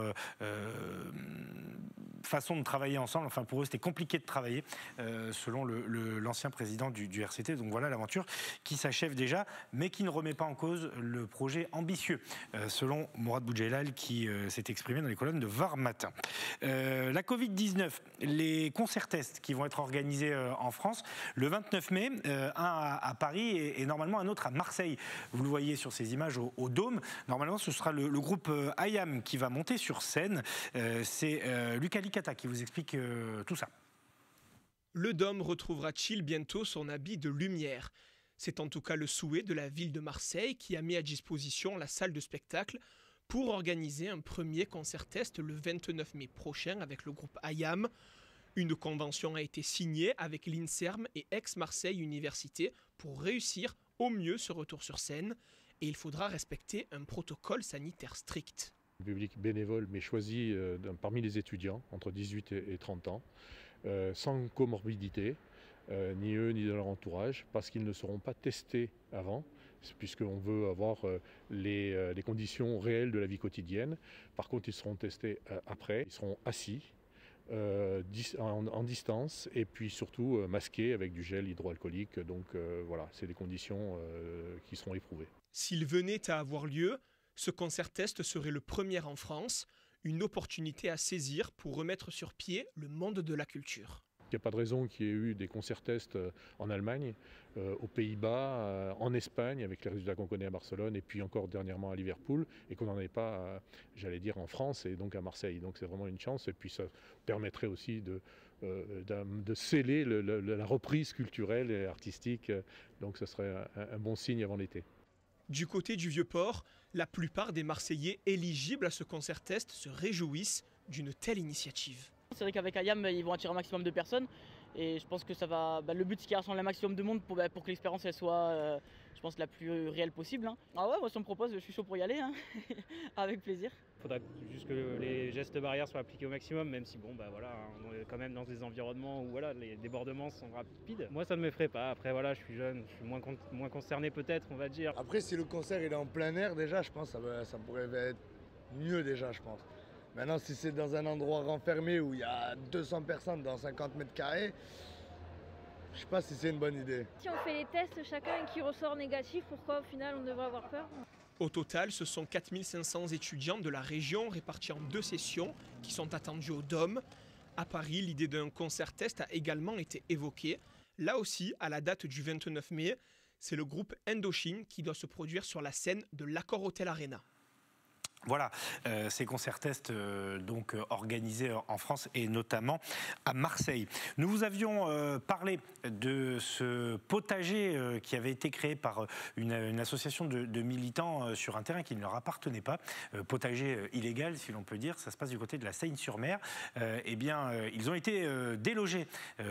façon de travailler ensemble. Enfin, pour eux, c'était compliqué de travailler, selon l'ancien président du RCT. Donc voilà l'aventure qui s'achève déjà, mais qui ne remet pas en cause le projet ambitieux, selon Mourad Boudjelal, qui s'est exprimé dans les colonnes de Var Matin. La Covid-19, les concerts-tests qui vont être organisés en France le 29 mai, un à Paris et normalement un autre à Marseille. Vous le voyez sur ces images au Dôme. Normalement, ce sera le groupe IAM qui va monter sur scène. C'est Lucas Licata qui vous explique tout ça. Le Dôme retrouvera-t-il bientôt son habit de lumière? C'est en tout cas le souhait de la ville de Marseille qui a mis à disposition la salle de spectacle pour organiser un premier concert-test le 29 mai prochain avec le groupe IAM. Une convention a été signée avec l'INSERM et Aix-Marseille Université pour réussir au mieux ce retour sur scène. Et il faudra respecter un protocole sanitaire strict. Le public bénévole, mais choisi parmi les étudiants entre 18 et 30 ans, sans comorbidité, ni eux ni de leur entourage, parce qu'ils ne seront pas testés avant, puisqu'on veut avoir les conditions réelles de la vie quotidienne. Par contre, ils seront testés après, ils seront assis en distance et puis surtout masqué avec du gel hydroalcoolique. Donc voilà, c'est des conditions qui seront éprouvées. S'il venait à avoir lieu, ce concert test serait le premier en France, une opportunité à saisir pour remettre sur pied le monde de la culture. Il n'y a pas de raison qu'il y ait eu des concerts tests en Allemagne, aux Pays-Bas, en Espagne, avec les résultats qu'on connaît à Barcelone, et puis encore dernièrement à Liverpool, et qu'on n'en ait pas, j'allais dire, en France et donc à Marseille. Donc c'est vraiment une chance, et puis ça permettrait aussi de sceller la reprise culturelle et artistique. Donc ce serait un bon signe avant l'été. Du côté du Vieux-Port, la plupart des Marseillais éligibles à ce concert test se réjouissent d'une telle initiative. C'est vrai qu'avec IAM, ils vont attirer un maximum de personnes et je pense que ça va. Le but, c'est qu'ils rassemblent un maximum de monde pour que l'expérience elle soit, je pense, la plus réelle possible. Hein. Ah ouais, moi, si on me propose, je suis chaud pour y aller, hein. Avec plaisir. Il faudrait juste que les gestes barrières soient appliqués au maximum, même si bon, bah voilà, on est quand même dans des environnements où voilà, les débordements sont rapides. Moi, ça ne me ferait pas. Après, voilà, je suis jeune, je suis moins concerné peut-être, on va dire. Après, si le concert il est en plein air, déjà, je pense que ça pourrait être mieux déjà, je pense. Maintenant, si c'est dans un endroit renfermé où il y a 200 personnes dans 50 mètres carrés, je ne sais pas si c'est une bonne idée. Si on fait les tests, chacun qui ressort négatif, pourquoi au final on devrait avoir peur ? Au total, ce sont 4500 étudiants de la région répartis en 2 sessions qui sont attendus au Dôme. À Paris, l'idée d'un concert test a également été évoquée. Là aussi, à la date du 29 mai, c'est le groupe Indochine qui doit se produire sur la scène de l'Accor Hotel Arena. Voilà, ces concerts tests donc organisés en France et notamment à Marseille. Nous vous avions parlé de ce potager qui avait été créé par une association de militants sur un terrain qui ne leur appartenait pas, potager illégal si l'on peut dire, ça se passe du côté de la Seyne-sur-Mer. Eh bien, ils ont été délogés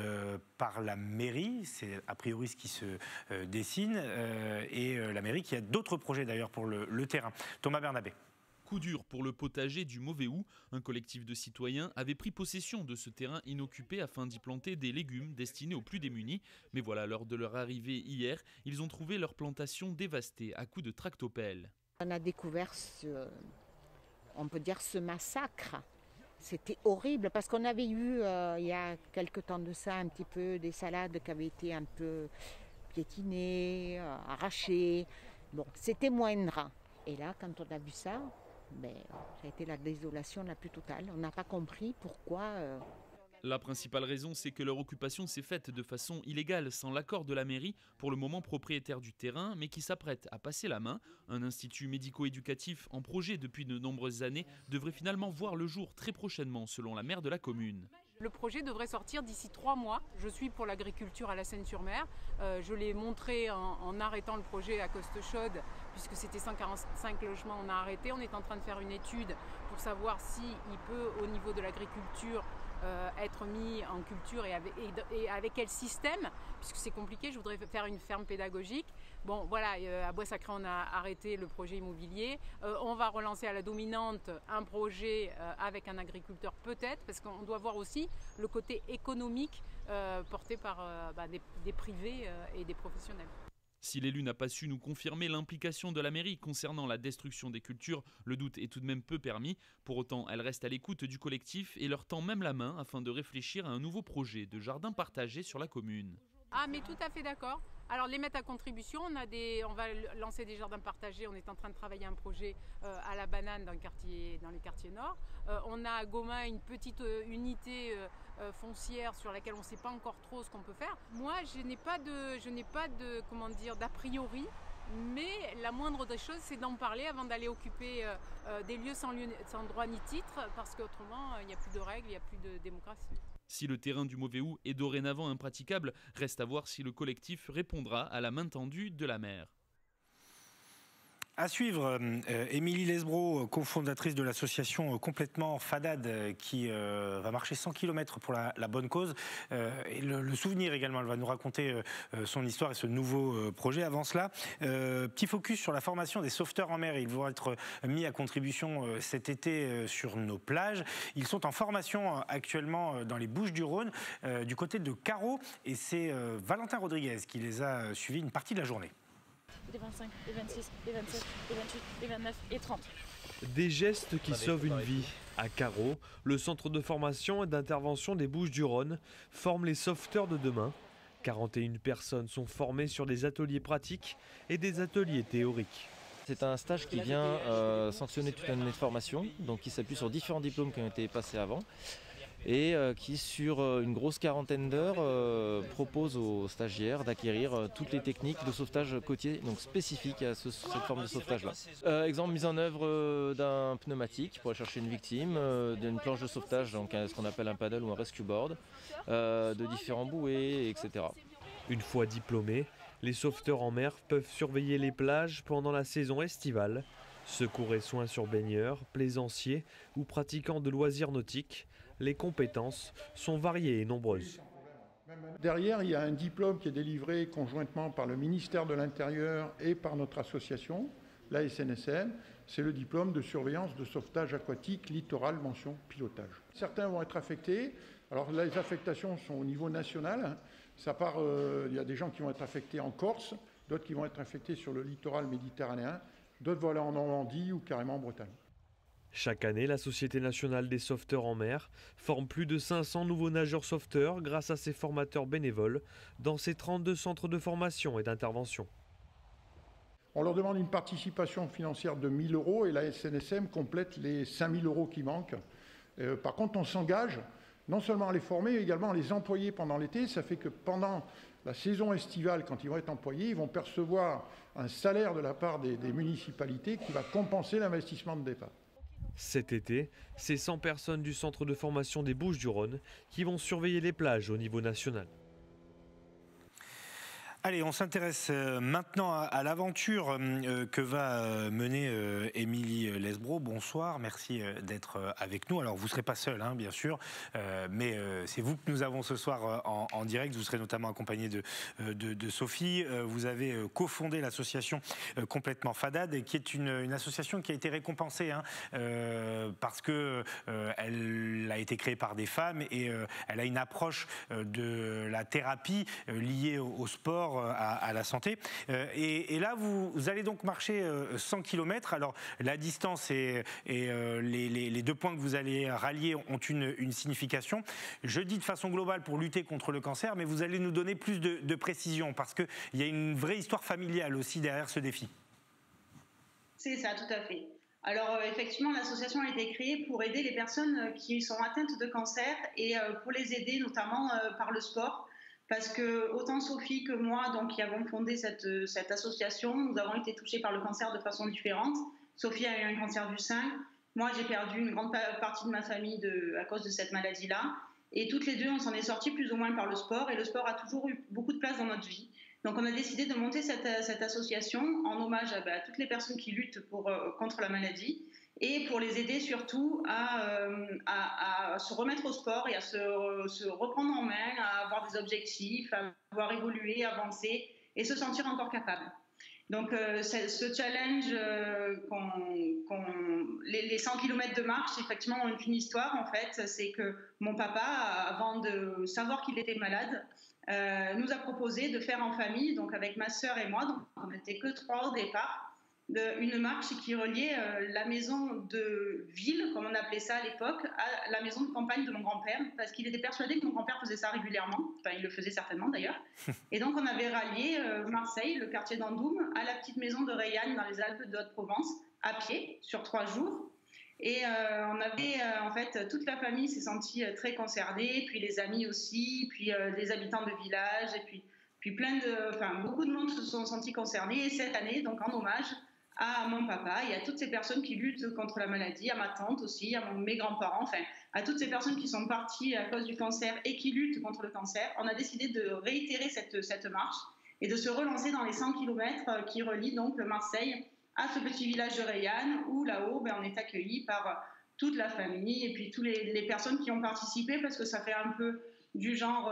par la mairie, c'est a priori ce qui se dessine, et la mairie qui a d'autres projets d'ailleurs pour le terrain. Thomas Bernabé. Coup dur pour le potager du Mauvais-Houx. Un collectif de citoyens avait pris possession de ce terrain inoccupé afin d'y planter des légumes destinés aux plus démunis. Mais voilà, lors de leur arrivée hier, ils ont trouvé leur plantation dévastée à coups de tractopelle. On a découvert on peut dire ce massacre. C'était horrible parce qu'on avait eu, il y a quelque temps de ça, un petit peu des salades qui avaient été un peu piétinées, arrachées. Bon, c'était moindre. Et là, quand on a vu ça, ça a été la désolation la plus totale. On n'a pas compris pourquoi. La principale raison, c'est que leur occupation s'est faite de façon illégale, sans l'accord de la mairie, pour le moment propriétaire du terrain, mais qui s'apprête à passer la main. Un institut médico-éducatif en projet depuis de nombreuses années devrait finalement voir le jour très prochainement, selon la maire de la commune. Le projet devrait sortir d'ici 3 mois. Je suis pour l'agriculture à la Seyne-sur-Mer. Je l'ai montré en arrêtant le projet à Costechaude, puisque c'était 145 logements, on a arrêté. On est en train de faire une étude pour savoir s'il peut, au niveau de l'agriculture, être mis en culture et avec quel système, puisque c'est compliqué, je voudrais faire une ferme pédagogique. Bon voilà, à Bois-Sacré on a arrêté le projet immobilier, on va relancer à la dominante un projet avec un agriculteur peut-être, parce qu'on doit voir aussi le côté économique porté par des privés et des professionnels. Si l'élu n'a pas su nous confirmer l'implication de la mairie concernant la destruction des cultures, le doute est tout de même peu permis. Pour autant, elle reste à l'écoute du collectif et leur tend même la main afin de réfléchir à un nouveau projet de jardin partagé sur la commune. Ah mais tout à fait d'accord. Alors les mettre à contribution, on va lancer des jardins partagés, on est en train de travailler un projet à la banane dans les quartiers nord. On a à Gaumain une petite unité foncière sur laquelle on ne sait pas encore trop ce qu'on peut faire. Moi je n'ai pas d'a priori, mais la moindre des choses c'est d'en parler avant d'aller occuper des lieux sans droit ni titre, parce qu'autrement il n'y a plus de règles, il n'y a plus de démocratie. Si le terrain du Mauvais-Houx est dorénavant impraticable, reste à voir si le collectif répondra à la main tendue de la maire. À suivre, Émilie Lesbro, cofondatrice de l'association Complètement Fadade, qui va marcher 100 km pour la bonne cause. Et le souvenir également, elle va nous raconter son histoire et ce nouveau projet. Avant cela, petit focus sur la formation des sauveteurs en mer. Ils vont être mis à contribution cet été sur nos plages. Ils sont en formation actuellement dans les Bouches-du-Rhône, du côté de Carreau. Et c'est Valentin Rodriguez qui les a suivis une partie de la journée. Les 25, les 26, les 27, les 28, les 29 et 30. Des gestes qui sauvent une vie. À Carreau, le centre de formation et d'intervention des Bouches-du-Rhône forme les sauveteurs de demain. 41 personnes sont formées sur des ateliers pratiques et des ateliers théoriques. C'est un stage qui vient sanctionner toute une année de formation, donc qui s'appuie sur différents diplômes qui ont été passés avant et qui, sur une grosse quarantaine d'heures, propose aux stagiaires d'acquérir toutes les techniques de sauvetage côtier, donc spécifiques à cette forme de sauvetage-là. Exemple, mise en œuvre d'un pneumatique pour aller chercher une victime, d'une planche de sauvetage, donc ce qu'on appelle un paddle ou un rescue board, de différents bouées, etc. Une fois diplômés, les sauveteurs en mer peuvent surveiller les plages pendant la saison estivale, secours et soins sur baigneurs, plaisanciers ou pratiquants de loisirs nautiques. Les compétences sont variées et nombreuses. Derrière, il y a un diplôme qui est délivré conjointement par le ministère de l'Intérieur et par notre association, la SNSM. C'est le diplôme de surveillance de sauvetage aquatique littoral mention pilotage. Certains vont être affectés. Alors les affectations sont au niveau national. Ça part, il y a des gens qui vont être affectés en Corse, d'autres qui vont être affectés sur le littoral méditerranéen, d'autres vont aller en Normandie ou carrément en Bretagne. Chaque année, la Société nationale des sauveteurs en mer forme plus de 500 nouveaux nageurs sauveteurs grâce à ses formateurs bénévoles dans ses 32 centres de formation et d'intervention. On leur demande une participation financière de 1 000 € et la SNSM complète les 5 000 € qui manquent. Par contre, on s'engage non seulement à les former, mais également à les employer pendant l'été. Ça fait que pendant la saison estivale, quand ils vont être employés, ils vont percevoir un salaire de la part des municipalités qui va compenser l'investissement de départ. Cet été, c'est 100 personnes du centre de formation des Bouches-du-Rhône qui vont surveiller les plages au niveau national. Allez, on s'intéresse maintenant à l'aventure que va mener Émilie Lesbros. Bonsoir, merci d'être avec nous. Alors, vous ne serez pas seul, hein, bien sûr, mais c'est vous que nous avons ce soir en direct. Vous serez notamment accompagné de Sophie. Vous avez cofondé l'association Complètement Fadad, qui est une association qui a été récompensée hein, parce qu'elle a été créée par des femmes et elle a une approche de la thérapie liée au sport, à la santé. Et là, vous allez donc marcher 100 km. Alors, la distance et les 2 points que vous allez rallier ont une signification. Je dis de façon globale pour lutter contre le cancer, mais vous allez nous donner plus de précision parce qu'il y a une vraie histoire familiale aussi derrière ce défi. C'est ça, tout à fait. Alors effectivement, l'association a été créée pour aider les personnes qui sont atteintes de cancer et pour les aider notamment par le sport. Parce que autant Sophie que moi, donc, qui avons fondé cette association, nous avons été touchés par le cancer de façon différente. Sophie a eu un cancer du sein. Moi, j'ai perdu une grande partie de ma famille à cause de cette maladie-là. Et toutes les deux, on s'en est sortis plus ou moins par le sport. Et le sport a toujours eu beaucoup de place dans notre vie. Donc, on a décidé de monter cette association en hommage à toutes les personnes qui luttent contre la maladie. Et pour les aider surtout à se remettre au sport et à se reprendre en main, à avoir des objectifs, à pouvoir évoluer, avancer et se sentir encore capable. Donc ce challenge, les 100 km de marche, effectivement, ont une histoire en fait. C'est que mon papa, avant de savoir qu'il était malade, nous a proposé de faire en famille, donc avec ma sœur et moi, donc on n'était que 3 au départ, une marche qui reliait la maison de ville, comme on appelait ça à l'époque, à la maison de campagne de mon grand-père, parce qu'il était persuadé que mon grand-père faisait ça régulièrement, enfin il le faisait certainement d'ailleurs, et donc on avait rallié Marseille, le quartier d'Andoum, à la petite maison de Rayanne dans les Alpes de Haute-Provence, à pied, sur 3 jours, et on avait, en fait, toute la famille s'est sentie très concernée, puis les amis aussi, puis les habitants de village, et puis beaucoup de monde se sont sentis concernés, et cette année, donc en hommage à mon papa et à toutes ces personnes qui luttent contre la maladie, à ma tante aussi, à mes grands-parents, enfin à toutes ces personnes qui sont parties à cause du cancer et qui luttent contre le cancer, on a décidé de réitérer cette marche et de se relancer dans les 100 km qui relient donc Marseille à ce petit village de Rayanne où là-haut on est accueillis par toute la famille et puis toutes les personnes qui ont participé parce que ça fait un peu du genre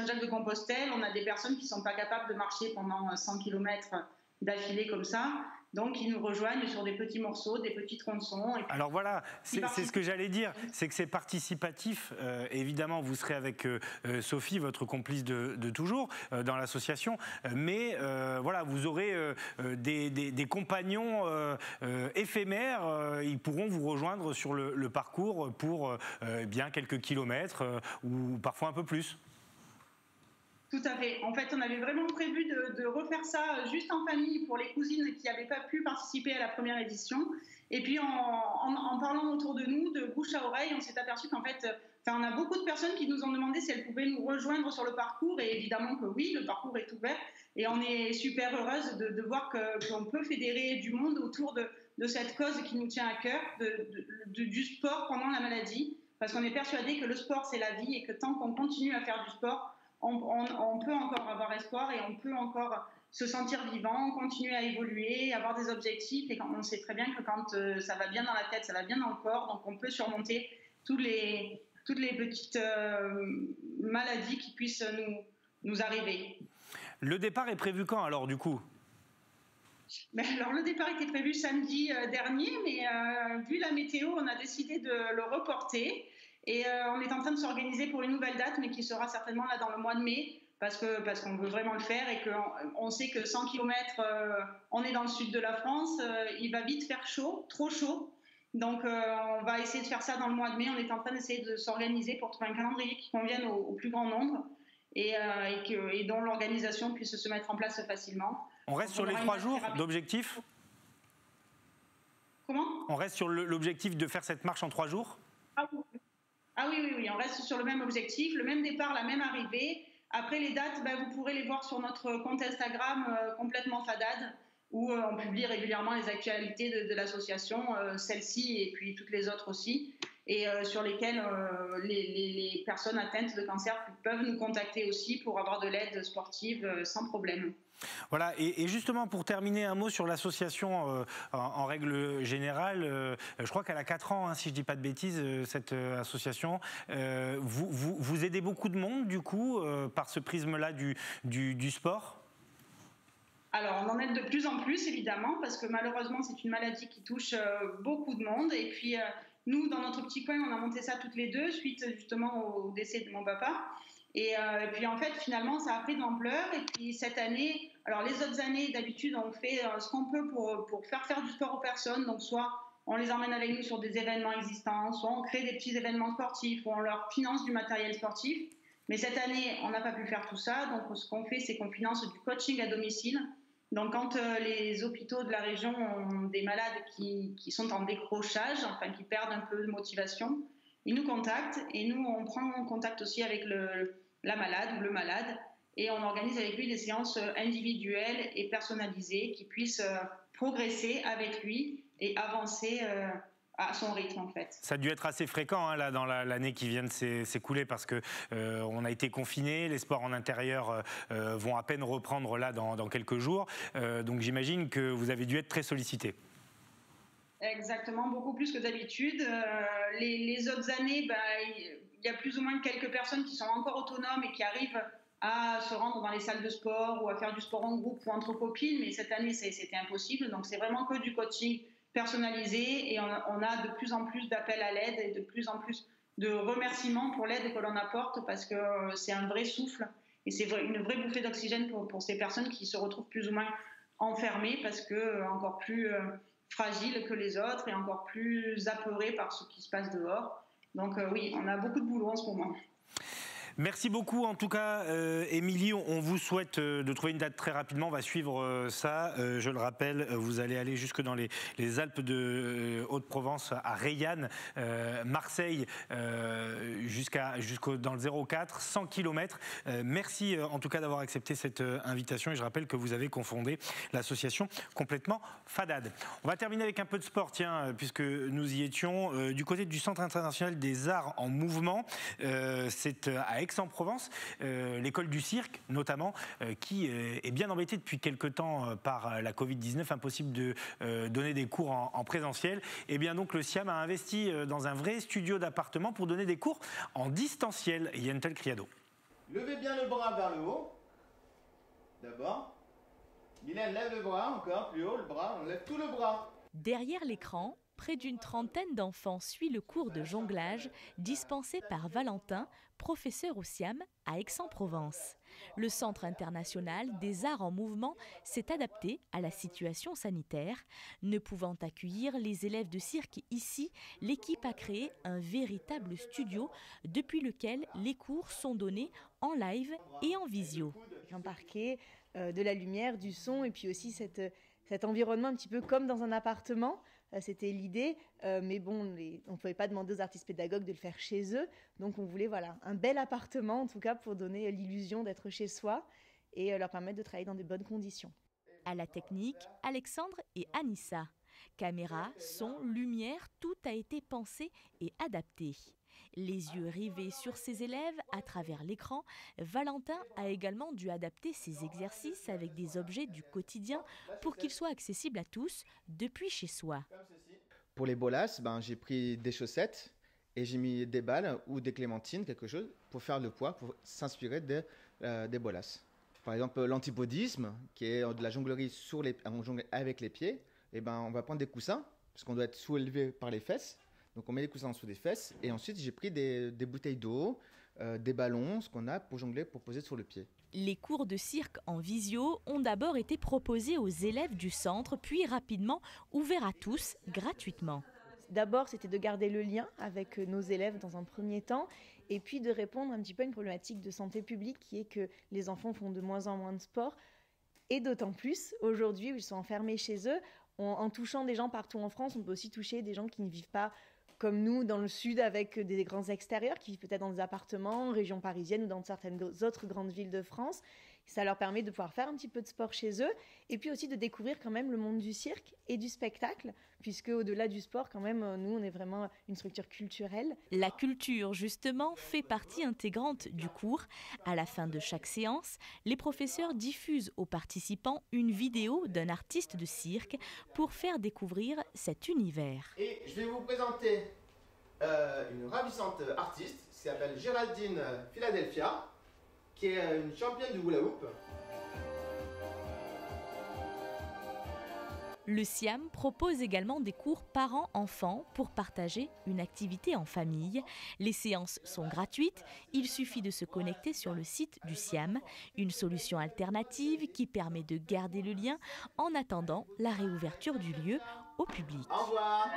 Saint-Jacques-de-Compostelle, on a des personnes qui ne sont pas capables de marcher pendant 100 km d'affilée comme ça. Donc, ils nous rejoignent sur des petits morceaux, des petits tronçons. Alors voilà, c'est ce que j'allais dire, c'est que c'est participatif. Évidemment, vous serez avec Sophie, votre complice de toujours, dans l'association. Mais voilà, vous aurez des compagnons éphémères. Ils pourront vous rejoindre sur le parcours pour bien quelques kilomètres ou parfois un peu plus. Tout à fait. En fait, on avait vraiment prévu de refaire ça juste en famille pour les cousines qui n'avaient pas pu participer à la première édition. Et puis, en parlant autour de nous, de bouche à oreille, on s'est aperçu qu'en fait, on a beaucoup de personnes qui nous ont demandé si elles pouvaient nous rejoindre sur le parcours. Et évidemment que oui, le parcours est ouvert. Et on est super heureuse de voir qu'on peut fédérer du monde autour de cette cause qui nous tient à cœur, du sport pendant la maladie. Parce qu'on est persuadé que le sport, c'est la vie et que tant qu'on continue à faire du sport, on peut encore avoir espoir et on peut encore se sentir vivant, continuer à évoluer, avoir des objectifs. Et on sait très bien que quand ça va bien dans la tête, ça va bien dans le corps. Donc on peut surmonter toutes les petites maladies qui puissent nous arriver. Le départ est prévu quand alors du coup ? Alors le départ était prévu samedi dernier, mais vu la météo, on a décidé de le reporter. Et on est en train de s'organiser pour une nouvelle date, mais qui sera certainement là dans le mois de mai, parce qu'on veut vraiment le faire et qu'on sait que 100 km, on est dans le sud de la France, il va vite faire chaud, trop chaud. Donc on va essayer de faire ça dans le mois de mai. On est en train d'essayer de s'organiser pour trouver un calendrier qui convienne au plus grand nombre et dont l'organisation puisse se mettre en place facilement. On reste sur les 3 jours d'objectif ? Comment ? On reste sur l'objectif de faire cette marche en 3 jours ? Ah oui, on reste sur le même objectif, le même départ, la même arrivée. Après les dates, vous pourrez les voir sur notre compte Instagram complètement Fadad, où on publie régulièrement les actualités de l'association, celle-ci et puis toutes les autres aussi, et sur lesquelles les personnes atteintes de cancer peuvent nous contacter aussi pour avoir de l'aide sportive sans problème. Voilà, et justement pour terminer, un mot sur l'association en règle générale. Je crois qu'elle a 4 ans, si je ne dis pas de bêtises, cette association. Vous aidez beaucoup de monde du coup par ce prisme-là du sport ? Alors on en aide de plus en plus évidemment, parce que malheureusement c'est une maladie qui touche beaucoup de monde. Et puis nous, dans notre petit coin, on a monté ça toutes les deux suite justement au décès de mon papa. Et puis en fait, finalement, ça a pris de l'ampleur. Et puis cette année, alors les autres années, d'habitude, on fait ce qu'on peut pour faire du sport aux personnes. Donc soit on les emmène avec nous sur des événements existants, soit on crée des petits événements sportifs, ou on leur finance du matériel sportif. Mais cette année, on n'a pas pu faire tout ça. Donc ce qu'on fait, c'est qu'on finance du coaching à domicile. Donc quand les hôpitaux de la région ont des malades qui sont en décrochage, enfin qui perdent un peu de motivation, ils nous contactent et nous, on prend contact aussi avec la malade ou le malade et on organise avec lui des séances individuelles et personnalisées qui puissent progresser avec lui et avancer à son rythme en fait. Ça a dû être assez fréquent là, dans l'année qui vient de s'écouler parce que on a été confinés, les sports en intérieur vont à peine reprendre là dans quelques jours. Donc j'imagine que vous avez dû être très sollicité. Exactement, beaucoup plus que d'habitude. Les autres années, il y a plus ou moins quelques personnes qui sont encore autonomes et qui arrivent à se rendre dans les salles de sport ou à faire du sport en groupe ou entre copines, mais cette année c'était impossible. Donc c'est vraiment que du coaching personnalisé et on a de plus en plus d'appels à l'aide et de plus en plus de remerciements pour l'aide que l'on apporte parce que c'est un vrai souffle et c'est une vraie bouffée d'oxygène pour ces personnes qui se retrouvent plus ou moins enfermées parce que encore plus fragiles que les autres et encore plus apeurées par ce qui se passe dehors. Donc oui, on a beaucoup de boulot en ce moment. Merci beaucoup en tout cas, Émilie. On vous souhaite de trouver une date très rapidement. On va suivre ça. Je le rappelle, vous allez aller jusque dans les Alpes de Haute-Provence, à Reillanne, Marseille, jusqu'au dans le 04, 100 km. Merci en tout cas d'avoir accepté cette invitation. Et je rappelle que vous avez cofondé l'association Complètement Fadad. On va terminer avec un peu de sport, tiens, puisque nous y étions. Du côté du Centre international des arts en mouvement, c'est à Aix-en-Provence, l'école du cirque notamment, qui est bien embêtée depuis quelque temps par la Covid-19, impossible de donner des cours en présentiel. Et bien donc le SIAM a investi dans un vrai studio d'appartement pour donner des cours en distanciel. Yentel Criado. Levez bien le bras vers le haut, d'abord. Mylène, lève le bras, encore plus haut, le bras, on lève tout le bras. Derrière l'écran, près d'une trentaine d'enfants suivent le cours de jonglage dispensé par Valentin, professeur au SIAM à Aix-en-Provence. Le Centre international des arts en mouvement s'est adapté à la situation sanitaire. Ne pouvant accueillir les élèves de cirque ici, l'équipe a créé un véritable studio depuis lequel les cours sont donnés en live et en visio. Un parquet, de la lumière, du son et puis aussi cet environnement un petit peu comme dans un appartement. C'était l'idée, mais bon, on ne pouvait pas demander aux artistes pédagogues de le faire chez eux. Donc on voulait un bel appartement, en tout cas, pour donner l'illusion d'être chez soi et leur permettre de travailler dans de bonnes conditions. À la technique, Alexandre et Anissa. Caméra, son, lumière, tout a été pensé et adapté. Les yeux rivés sur ses élèves à travers l'écran, Valentin a également dû adapter ses exercices avec des objets du quotidien pour qu'ils soient accessibles à tous depuis chez soi. Pour les bolas, j'ai pris des chaussettes et j'ai mis des balles ou des clémentines, quelque chose, pour faire le poids, pour s'inspirer des bolas. Par exemple, l'antipodisme, qui est de la jonglerie on jongle avec les pieds, on va prendre des coussins, parce qu'on doit être soulevé par les fesses. Donc on met les coussins en dessous des fesses et ensuite j'ai pris des bouteilles d'eau, des ballons, ce qu'on a pour jongler, pour poser sur le pied. Les cours de cirque en visio ont d'abord été proposés aux élèves du centre, puis rapidement ouverts à tous gratuitement. D'abord, c'était de garder le lien avec nos élèves dans un premier temps et puis de répondre un petit peu à une problématique de santé publique qui est que les enfants font de moins en moins de sport et d'autant plus aujourd'hui où ils sont enfermés chez eux. En touchant des gens partout en France, on peut aussi toucher des gens qui ne vivent pas comme nous dans le sud avec des grands extérieurs, qui vivent peut-être dans des appartements en région parisienne ou dans certaines autres grandes villes de France. Ça leur permet de pouvoir faire un petit peu de sport chez eux et puis aussi de découvrir quand même le monde du cirque et du spectacle, puisque au-delà du sport, quand même, nous, on est vraiment une structure culturelle. La culture, justement, fait partie intégrante du cours. À la fin de chaque séance, les professeurs diffusent aux participants une vidéo d'un artiste de cirque pour faire découvrir cet univers. Et je vais vous présenter une ravissante artiste qui s'appelle Géraldine Philadelphia, qui est une championne du hula hoop. Le SIAM propose également des cours parents-enfants pour partager une activité en famille. Les séances sont gratuites, il suffit de se connecter sur le site du SIAM, une solution alternative qui permet de garder le lien en attendant la réouverture du lieu au public. Au revoir.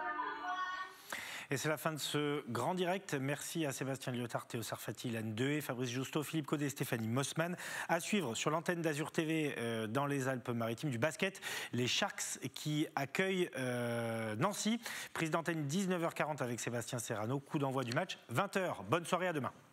Et c'est la fin de ce grand direct. Merci à Sébastien Lyotard, Théo Sarfati, Ilan Dehé, Fabrice Justo, Philippe Caudet, Stéphanie Mossman. À suivre sur l'antenne d'Azur TV dans les Alpes-Maritimes du basket, les Sharks qui accueillent Nancy. Prise d'antenne 19h40 avec Sébastien Serrano. Coup d'envoi du match 20h. Bonne soirée, à demain.